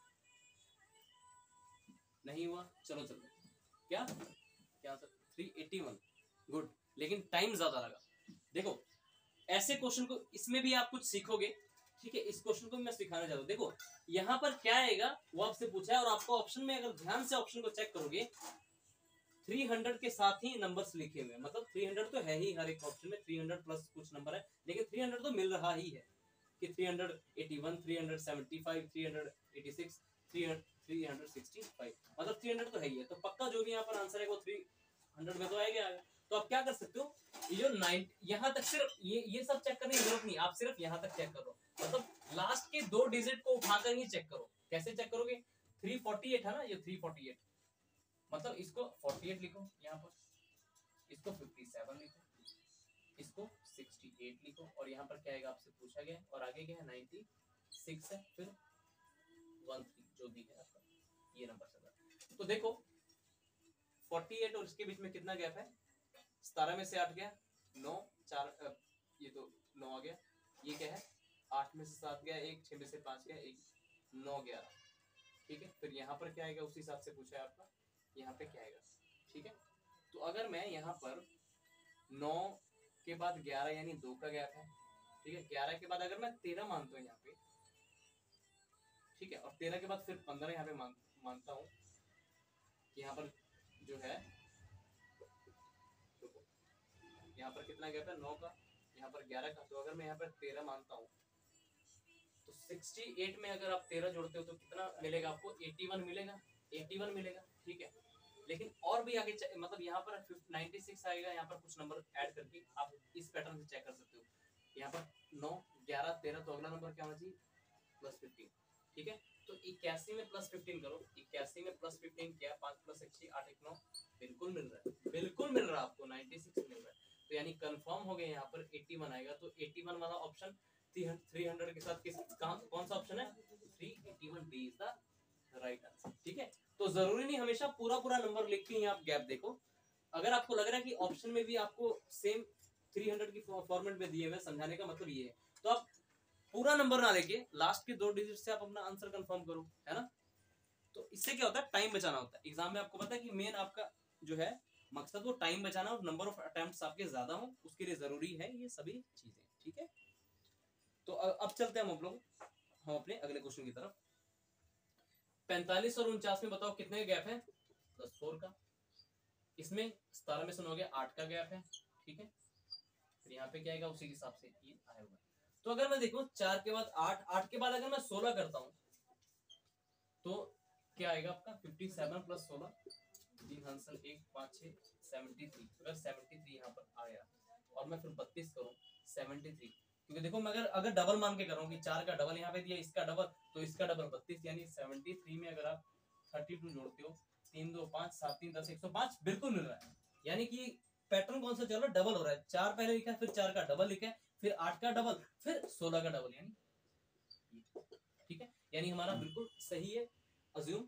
नहीं हुआ, चलो चलो, क्या क्या आंसर 381। गुड, लेकिन टाइम ज्यादा लगा। देखो, ऐसे क्वेश्चन को इसमें भी आप कुछ सीखोगे। ठीक है, इस क्वेश्चन को मैं सिखाना चाहता हूँ। देखो यहाँ पर क्या आएगा वो आपसे पूछा है, और आपको ऑप्शन में अगर ध्यान से ऑप्शन को चेक करोगे 300 के साथ ही नंबर्स लिखे हुए हैं। मतलब 300 तो है ही हर एक ऑप्शन में, 300 प्लस कुछ नंबर है, लेकिन 300 तो मिल रहा ही है कि 381, 375, 386, 365, मतलब 300 तो है ही है। तो पक्का जो भी यहाँ पर आंसर है वो 300 में तो आएगा। तो आप क्या कर सकते हो, ये जो 9 यहाँ तक सिर्फ ये सब चेक करने की जरूरत नहीं, आप सिर्फ यहाँ तक चेक करो। मतलब लास्ट के 2 डिजिट को उठाकर ही चेक करो। कैसे चेक करोगे, 348 है ना, ये 348, मतलब इसको 48 लिखो, यहाँ पर इसको 57 लिखो, इसको 68 लिखो, और यहाँ पर क्या आएगा आपसे पूछा गया, और आगे क्या है 96 है, फिर 13 जो भी है आपका ये नंबर चल रहा है। तो देखो 48 और इसके बीच में कितना गैप है, 17 में से 8 गया, 9 4, ये तो 9 आ गया, ये क्या है 8 में से 7 गया, 1 6 में से 5 गया, 1 9 11। ठीक है, फिर यहाँ पर क्या आएगा उसी हिसाब से पूछा है आपका, यहाँ पे क्या आएगा। ठीक है, तो अगर मैं यहाँ पर 9 के बाद 11 यानी 2 का गैप है। ठीक है, 11 के बाद अगर मैं 13 मानता हूँ यहाँ पे, ठीक है, और 13 के बाद फिर 15 यहाँ पे मानता हूँ, यहाँ पर जो है यहाँ पर कितना गैप है 9 का, यहाँ पर 11 का, तो अगर मैं यहाँ पर 13 मानता हूँ तो 68 में अगर आप 13 जोड़ते हो तो कितना मिलेगा आपको, 81 मिलेगा, 81 मिलेगा। ठीक है, लेकिन और भी आगे मतलब यहाँ पर 96 आएगा, यहाँ पर कुछ नंबर ऐड करके आप इस पैटर्न से चेक कर सकते हो। यहाँ पर 9 11 13, तो अगला नंबर क्या होना चाहिए +15। ठीक है, तो 81 में +15 करो, 81 में +15 क्या, 5 + 1 6 8 1 9, बिल्कुल मिल रहा है, बिल्कुल मिल रहा है आपको, 96 मिल रहा है। तो यानी कंफर्म हो गया, यहाँ पर 81 आएगा। तो 81 वाला ऑप्शन 300 के साथ कौन सा ऑप्शन है, 381 B is the right answer. ठीक है, तो जरूरी नहीं हमेशा पूरा पूरा नंबर लिख के ही आप गैप देखो। अगर आपको लग रहा है कि ऑप्शन में भी आपको सेम 300 की फॉर्मेट में दिए हुए, समझाने का मतलब ये है, तो आप पूरा नंबर ना लेके लास्ट के 2 डिजिट से आप अपना आंसर कंफर्म करो, है ना। तो इससे क्या होता है, टाइम बचाना होता है। एग्जाम में आपको पता है कि मेन आपका जो है मकसद वो टाइम बचाना, और नंबर ऑफ अटेम्प्ट्स आपके ज्यादा हो, उसके लिए जरूरी है ये सभी चीजें। ठीक है, तो अब चलते हैं हम अपने अगले क्वेश्चन की तरफ। 45 और 49 में बताओ कितने का गैप है, +4 का। इसमें 17 में से 9 गया, 8 का गैप है। ठीक है, फिर यहाँ पे क्या आएगा उसी के हिसाब से ये आया हुआ है। तो अगर मैं देखूं 4 के बाद 8, 8 के बाद अगर मैं 16 करता हूं तो क्या आएगा आपका 57 + 16, 3 हांसल 1 5 6 73। अगर 73 यहाँ पर आया और मैं फिर 32 करूं 73, क्योंकि देखो मैं अगर डबल मान के कर रहा हूँ कि 4 का डबल यहाँ पे दिया, इसका डबल, तो इसका डबल 32, यानी 73 में अगर आप 32 जोड़ते हो, 3 2 5 7 3 10 105 बिल्कुल मिल रहा है। यानी कि पैटर्न कौन सा चल रहा है, डबल हो रहा है। 4 पहले लिखा है, फिर 4 का डबल लिखा है, फिर 8 का डबल, फिर 16 का डबल, यानी ठीक है। यानी हमारा बिल्कुल सही है अज्यूम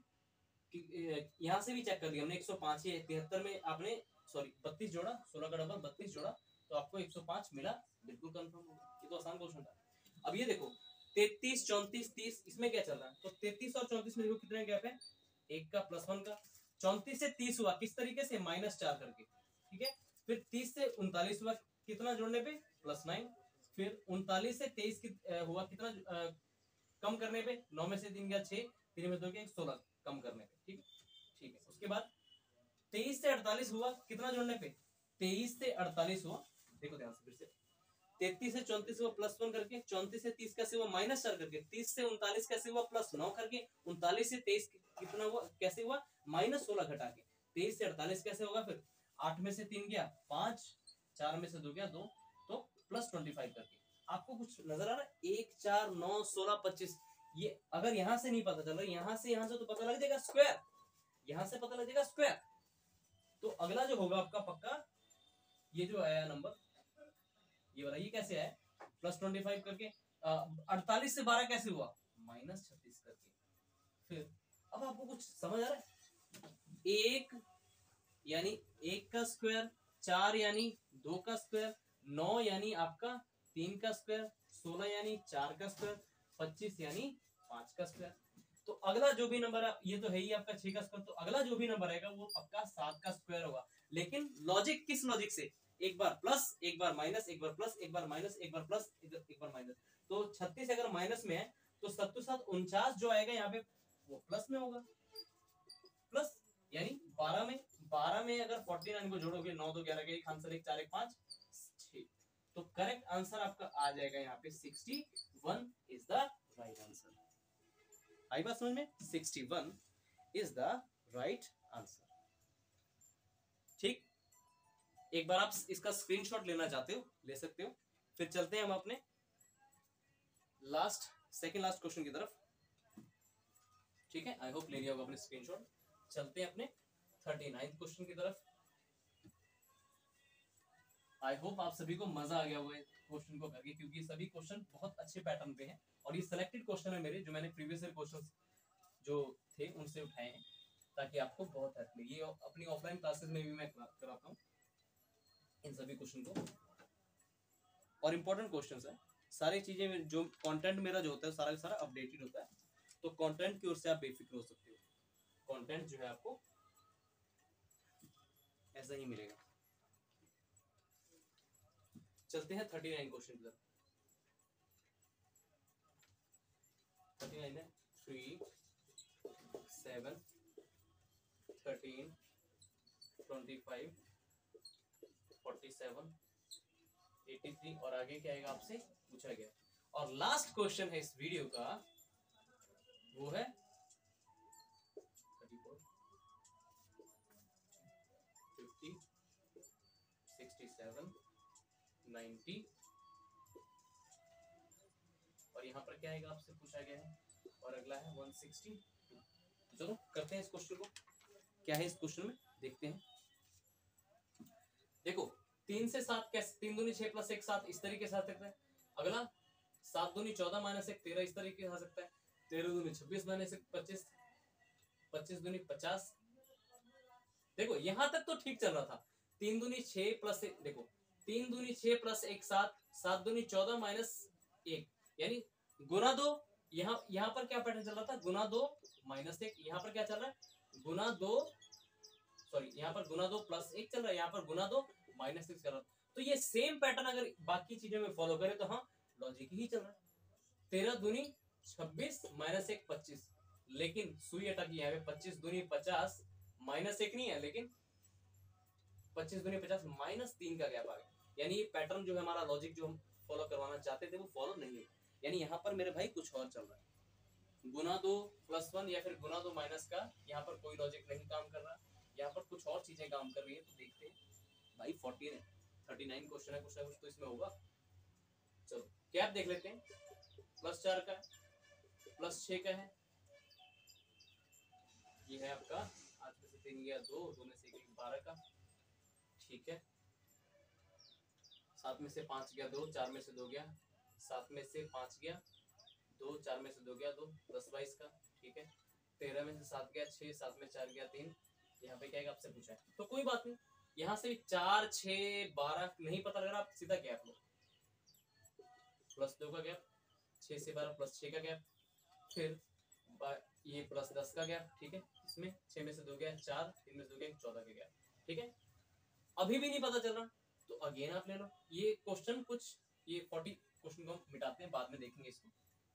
कि यहाँ से भी चेक कर लिया हमने 105 है। 73 में आपने सॉरी 32 जोड़ा, 16 का डबल 32 जोड़ा, तो आपको 105 मिला, बिल्कुल कंफर्म हो गया। ये तो आसान क्वेश्चन था। अब ये देखो 33 34 30, इसमें क्या चल रहा है, तो 33 और 34 में देखो कितने गैप है, एक का प्लस 1 का। 34 से 30 हुआ किस तरीके से, -4 करके, ठीक है। फिर 30 से 39 हुआ कितना जोड़ने पे, +9। फिर 39 से 23 हुआ कितना कम करने पे, 9 में से 3 गया 6, 3 में 2 गया 16 कम करने पे, ठीक ठीक है। उसके बाद 23 से 48 हुआ कितना जोड़ने पे, 23 से 48 हुआ, देखो ध्यान से फिर से, 33 से 34 हुआ +1 करके, 34 से 30 कैसे हुआ -4 करके, 30 से 39 कैसे हुआ +9 करके, 39 से 23 कितना हुआ कैसे हुआ, -16 घटा के, 23 से 48 कैसे होगा, फिर 8 में से 3 गया 5, 4 में से 2 गया 2, तो +25 करके। आपको कुछ नजर आ रहा है, 1 4 9 16 25, ये अगर यहां से नहीं पता चल रहा, यहां से तो पता लग जाएगा स्क्वायर, यहां से पता लग जाएगा स्क्वायर। तो अगला जो होगा आपका पक्का, ये जो आया नंबर, ये वाला, ये कैसे आया, +25 करके। 48 से 12 कैसे हुआ, -36 करके। फिर अब आपको कुछ समझ आ रहा है, 1 यानी 1 का स्क्वायर, 4 यानी 2 का स्क्वायर, 9 यानी आपका 3 का स्क्वायर, 16 यानी 4 का स्क्वायर, 25 यानी 5 का स्क्वायर। तो अगला जो भी नंबर है, ये तो है ही आपका 6 का स्क्वायर, तो अगला जो भी नंबर आएगा वो पक्का 7 का स्क्वायर होगा। लेकिन लॉजिक किस लॉजिक से, एक बार प्लस, एक बार माइनस, एक बार प्लस, एक बार माइनस, एक बार प्लस, एक बार माइनस। तो 36 अगर माइनस में है तो 7 7 49 जो आएगा यहाँ पे वो प्लस में होगा, प्लस यानी 12 में अगर 49 को जोड़ोगे, 9 2 11 का एक आंसर, 1 4 1 5 6, तो करेक्ट आंसर आपका आ जाएगा यहाँ पे 61 इज द राइट आंसर। आई बात समझ में, 61 इज द राइट आंसर। ठीक, एक बार आप इसका स्क्रीनशॉट लेना चाहते हो ले सकते हो। फिर चलते हैं हम अपने सेकंड लास्ट क्वेश्चन की तरफ, ठीक है। आई होप ले लिया होगा अपने स्क्रीनशॉट। चलते हैं अपने 39th क्वेश्चन की तरफ। आई होप आप सभी को मजा आ गया होगा क्वेश्चन को करके, क्योंकि सभी क्वेश्चन बहुत अच्छे पैटर्न पे हैं और ये सिलेक्टेड क्वेश्चन है मेरे, जो मैंने प्रीवियस ईयर क्वेश्चन जो थे उनसे उठाए हैं, ताकि आपको बहुत हेल्प मिले। ये अपनी ऑफलाइन क्लासेस में भी मैं कराता हूँ इन सभी क्वेश्चन को, और इम्पोर्टेंट क्वेश्चंस है सारी चीजें। जो कंटेंट मेरा जो होता है सारा का सारा अपडेटेड होता है, तो कंटेंट की ओर से आप बेफिक्र हो सकते हो। कंटेंट जो है आपको ऐसा ही मिलेगा। चलते हैं 39 क्वेश्चन की तरफ। 39 है 3 7 13 25 47 83 और आगे क्या आएगा आपसे पूछा गया। और लास्ट क्वेश्चन है इस वीडियो का, वो है 34 50 67 90 और यहाँ पर क्या आएगा आपसे पूछा गया है, और अगला है 160। चलो करते हैं इस क्वेश्चन को, क्या है इस क्वेश्चन में देखते हैं। देखो 3 से 7 कैसे, 3 दूनी 6 प्लस 1 7 इस तरीके से आ सकता है। अगला 7 दूनी 14 माइनस 1 13 इस तरीके से आ सकता है। 13 दूनी 26 माइनस 1 25, 25 दूनी 50। देखो यहां तक तो ठीक चल रहा था। 3 दूनी 6 प्लस 1, देखो 3 दूनी 6 प्लस 1 7, 7 दूनी 14 माइनस 1 यानी गुना 2। यहाँ पर क्या पैटर्न चल रहा था, गुना 2 माइनस 1। यहाँ पर क्या चल रहा है, गुना 2 सॉरी यहाँ पर गुना 2 प्लस 1 चल रहा है, यहाँ पर गुना 2 माइनस 6 चल रहा है। तो ये सेम पैटर्न अगर बाकी चीजों में फॉलो करें तो हाँ लॉजिक ही चल रहा है। 13 दूनी 26 माइनस 1 25, लेकिन सुई अटकी यहाँ पे 25 दूनी 50 माइनस 1 नहीं है, लेकिन 25 दूनी 50 माइनस 3 का गैप आ गया। यानी ये पैटर्न जो है हमारा लॉजिक जो हम फॉलो करवाना चाहते थे वो फॉलो नहीं है। यानी यहाँ पर मेरे भाई कुछ और चल रहा है, गुना 2 प्लस 1 या फिर गुना 2 माइनस का, यहाँ पर कोई लॉजिक नहीं काम कर रहा, यहाँ पर कुछ और चीजें काम कर रही है। तो देखते हैं भाई 14 है 39 क्वेश्चन है, कुछ ना कुछ तो इसमें होगा। चलो क्या आप देख लेते हैं, +4 का है, +6 का है, ये है आपका 8 में से 3 गया 2, 2 में से 1 12 का, ठीक है। 7 में से 5 गया 2, 4 में से 2 गया, 7 में से 5 गया 2, 4 में से 2 गया 2, 10 22 का, ठीक है। 13 में से 7 गया 6, 7 में 4 गया 3, यहाँ पे क्या है आपसे पूछा है, तो कोई बात नहीं, यहाँ से 4 6 12 नहीं पता लग रहा, आप सीधा गैप लो, प्लस 2 का गैप, 6 से 12 प्लस 6 का गैप, फिर ये प्लस 10 का गैप, ठीक है। इसमें 6 में से 2 गया 4, 3 में से 2 गया 14 का गैप, ठीक है। अभी भी नहीं पता चल रहा तो अगेन आप ले लो ये क्वेश्चन, कुछ ये 40 क्वेश्चन को हम मिटाते हैं, बाद में देखेंगे इसको।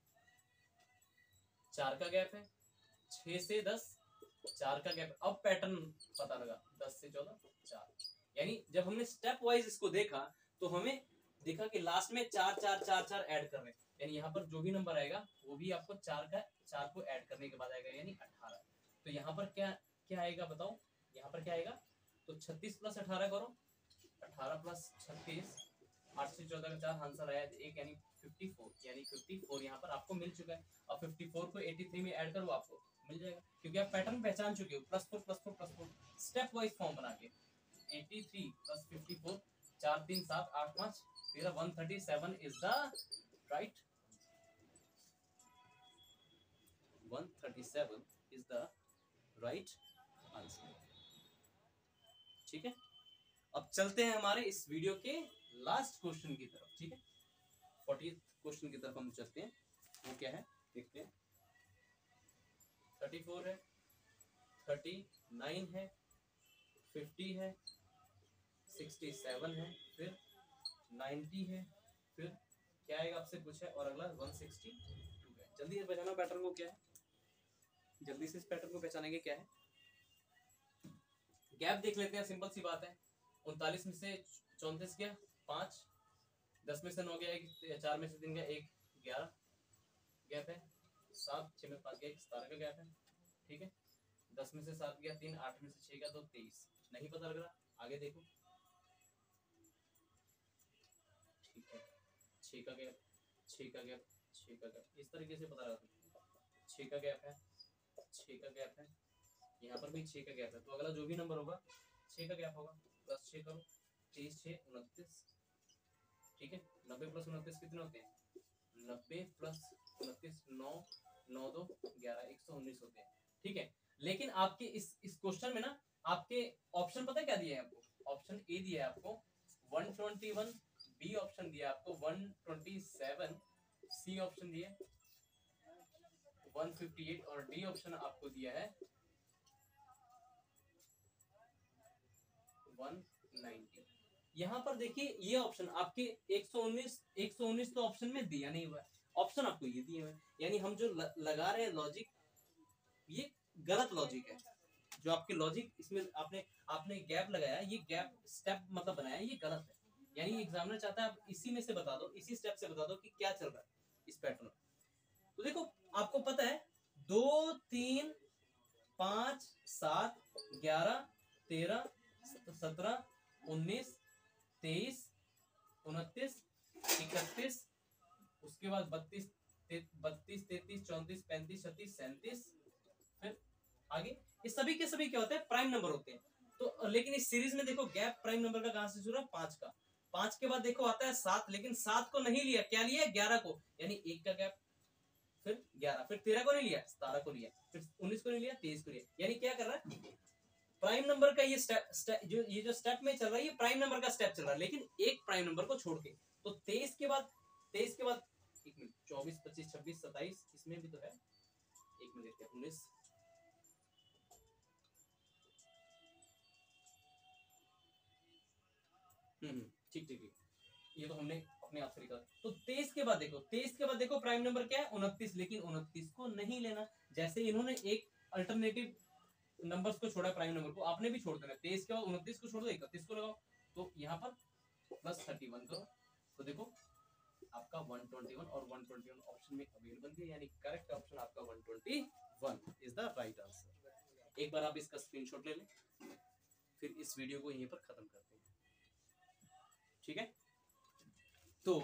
4 का गैप है, 6 से 10 4 का गैप, अब पैटर्न पता लगा, 10 से 14 4, यानी जब हमने स्टेप वाइज इसको देखा तो हमें देखा कि लास्ट में 4 4 4 4 ऐड कर रहे हैं, यानी यहाँ पर जो भी नंबर आएगा वो भी आपको 4 को ऐड करने के बाद आएगा, यानी 18। तो यहाँ पर क्या क्या आएगा बताओ, यहाँ पर क्या आएगा, तो 36 प्लस 18 करो, 18 प्लस 36, 8 से 14 का 4, आंसर आया 1 यानी 54, यानी 54 यहाँ पर आपको मिल चुका है। अब 54 को 83 में ऐड करो, आपको मिल जाएगा, क्योंकि आप पैटर्न पहचान चुके हो, +4 +4 +4 स्टेप वाइज फॉर्म बना के। 83 + 54, 4 3 7 8 5 13, 137 is the right, 137 is the right answer, ठीक है। अब चलते हैं हमारे इस वीडियो के लास्ट क्वेश्चन की तरफ, ठीक है। 40th क्वेश्चन की तरफ हम चलते हैं, वो क्या है देखते हैं। 34 है, 39 है, 50 है, 67 है, फिर 90 है, फिर क्या आएगा आपसे पूछा है, और अगला 162 है। जल्दी से पहचाना पैटर्न को क्या है, जल्दी से इस पैटर्न को पहचानेंगे क्या है। गैप देख लेते हैं, सिंपल सी बात है। 39 में से 34 गया 5, 10 में से 9 गया 1, 4 में से 3 गया 1, 11 गैप है। 7 6 में 5 गया 1, 17 का गैप है, ठीक है। 10 में से 7 गया 3, 8 में से 6 गया 2, 23, नहीं पता लग रहा, आगे देखो, ठीक है। 6 का गैप 6 का गैप 6 का गैप, इस तरीके से पता लगा, 6 का गैप है 6 का गैप है, यहाँ पर भी 6 का गैप है, तो अगला जो भी नंबर होगा 6 का गैप होगा, प्लस 6 करो, 23 6 29, ठीक है। 90 + 29 कितने होते हैं, 90 + 29 9 9 2 11, 119 होते हैं, ठीक है। लेकिन आपके इस क्वेश्चन में ना आपके ऑप्शन पता है क्या दिया है आपको, ऑप्शन ए दिया है आपको 121, बी ऑप्शन दिया है आपको 127, सी ऑप्शन दिया है 158, और डी ऑप्शन आपको दिया है 190। यहाँ पर देखिए ये ऑप्शन आपके 119 तो ऑप्शन में दिया नहीं हुआ है, ऑप्शन आपको ये दिए हुए हैं, यानी हम जो लगा रहे हैं लॉजिक, ये गलत लॉजिक है। जो आपके लॉजिक इसमें आपने गैप लगाया, ये गैप स्टेप मतलब बनाया, ये गलत है। यानी एग्जामिनर चाहता है आप इसी में से बता दो, इसी स्टेप से बता दो कि क्या चल रहा है इस पैटर्न। तो देखो आपको पता है 2 3 5 7 11 13 17 19 23 29 31, उसके बाद 32 33 34 35 36 37, फिर आगे ये सभी के सभी क्या होते हैं, प्राइम नंबर होते हैं। तो लेकिन इस सीरीज में देखो गैप प्राइम नंबर का कहां से शुरू है, 5 का, 5 के बाद देखो आता है 7, लेकिन 7 को नहीं लिया, क्या लिया 11 को, यानी 1 का गैप, फिर 11, फिर 13 को नहीं लिया, 17 को लिया, फिर 19 को नहीं लिया, 23 को लिया, यानी क्या कर रहा है प्राइम नंबर का ये जो स्टेप में चल रहा है, ये प्राइम नंबर का स्टेप चल रहा है, लेकिन एक प्राइम नंबर को छोड़ के। तो 23 के बाद 1 मिनट 24 25 26 27, इसमें भी तो है, एक मिनट देखते हैं 19, ठीक ठीक, ये तो हमने अपने आप से लिखा। तो 23 के बाद देखो, 23 के बाद देखो प्राइम नंबर क्या है 29, लेकिन 29 को नहीं लेना, जैसे इन्होंने एक अल्टरनेटिव नंबर्स को छोड़ा प्राइम नंबर को, आपने भी छोड़ देना। 23 के बाद 29 को छोड़ दो, 31 को लगाओ, तो यहाँ पर +31 करो, तो देखो आपका 121 और 121 ऑप्शन में अवेलेबल है, यानी करेक्ट ऑप्शन आपका 121 इज द राइट आंसर। एक बार आप इसका स्क्रीनशॉट ले लें, फिर इस वीडियो को यहीं पर खत्म करते हैं, ठीक है। तो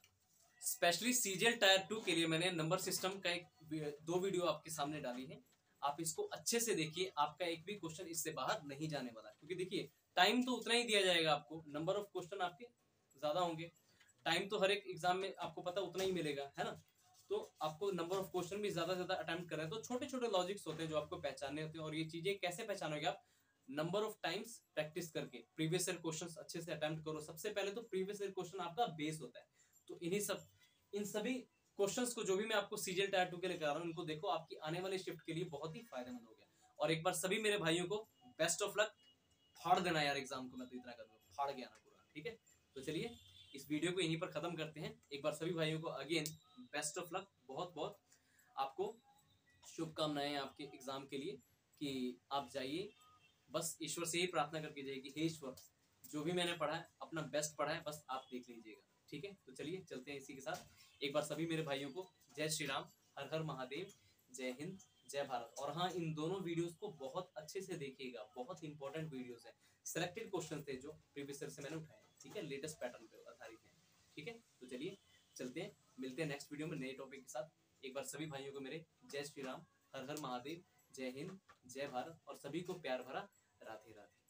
स्पेशली सीजीएल टायर 2 के लिए मैंने नंबर सिस्टम का 2 वीडियो आपके सामने डाली है, आप इसको अच्छे से देखिए, आपका एक भी क्वेश्चन इससे बाहर नहीं जाने वाला, क्योंकि देखिए टाइम तो उतना ही दिया जाएगा आपको, नंबर ऑफ क्वेश्चन आपके ज्यादा होंगे, टाइम तो हर एक एग्जाम में आपको पता उतना ही मिलेगा, है ना। तो आपको नंबर ऑफ क्वेश्चन भी ज्यादा अटेम्प्ट कर रहे हैं, तो छोटे छोटे लॉजिक्स होते हैं जो आपको पहचानने होते हैं। और ये चीजें कैसे पहचानोगे आप? नंबर ऑफ टाइम्स प्रैक्टिस करके, प्रीवियस ईयर क्वेश्चंस अच्छे से अटेम्प्ट करो। सबसे पहले तो प्रीवियस ईयर क्वेश्चन आपका बेस होता है, तो इन सभी क्वेश्चंस को जो भी मैं आपको सीजीएल टायर 2 के लिए करा रहा हूँ, इनको देखो, आपकी आने वाले शिफ्ट के लिए बहुत ही फायदेमंद हो गया। और एक बार सभी मेरे भाइयों को बेस्ट ऑफ लक, फाड़ देना यार एग्जाम को, मैं तो इतना करूंगा, फाड़ गया ना पूरा, ठीक है। तो चलिए इस वीडियो को यहीं पर खत्म करते हैं। एक बार सभी भाइयों को अगेन बेस्ट ऑफ लक, बहुत बहुत आपको शुभकामनाएं आपके एग्जाम के लिए, कि आप जाइए, बस ईश्वर से ही प्रार्थना करके जाइए कि हे ईश्वर, जो भी मैंने पढ़ा है अपना बेस्ट पढ़ा है, बस आप देख लीजिएगा, ठीक है। तो चलिए चलते हैं इसी के साथ। एक बार सभी मेरे भाइयों को जय श्री राम, हर हर महादेव, जय हिंद, जय भारत। और हाँ, इन दोनों वीडियोस को बहुत अच्छे से देखिएगा, बहुत इंपॉर्टेंट वीडियोस हैं, सिलेक्टेड क्वेश्चन थे जो प्रीवियस ईयर से मैंने उठाए, ठीक है, लेटेस्ट पैटर्न पे आधारित है, ठीक है। तो चलिए चलते हैं, मिलते हैं नेक्स्ट वीडियो में नए टॉपिक के साथ। एक बार सभी भाइयों को मेरे जय श्री राम, हर हर महादेव, जय हिंद, जय भारत, और सभी को प्यार भरा राधे राधे।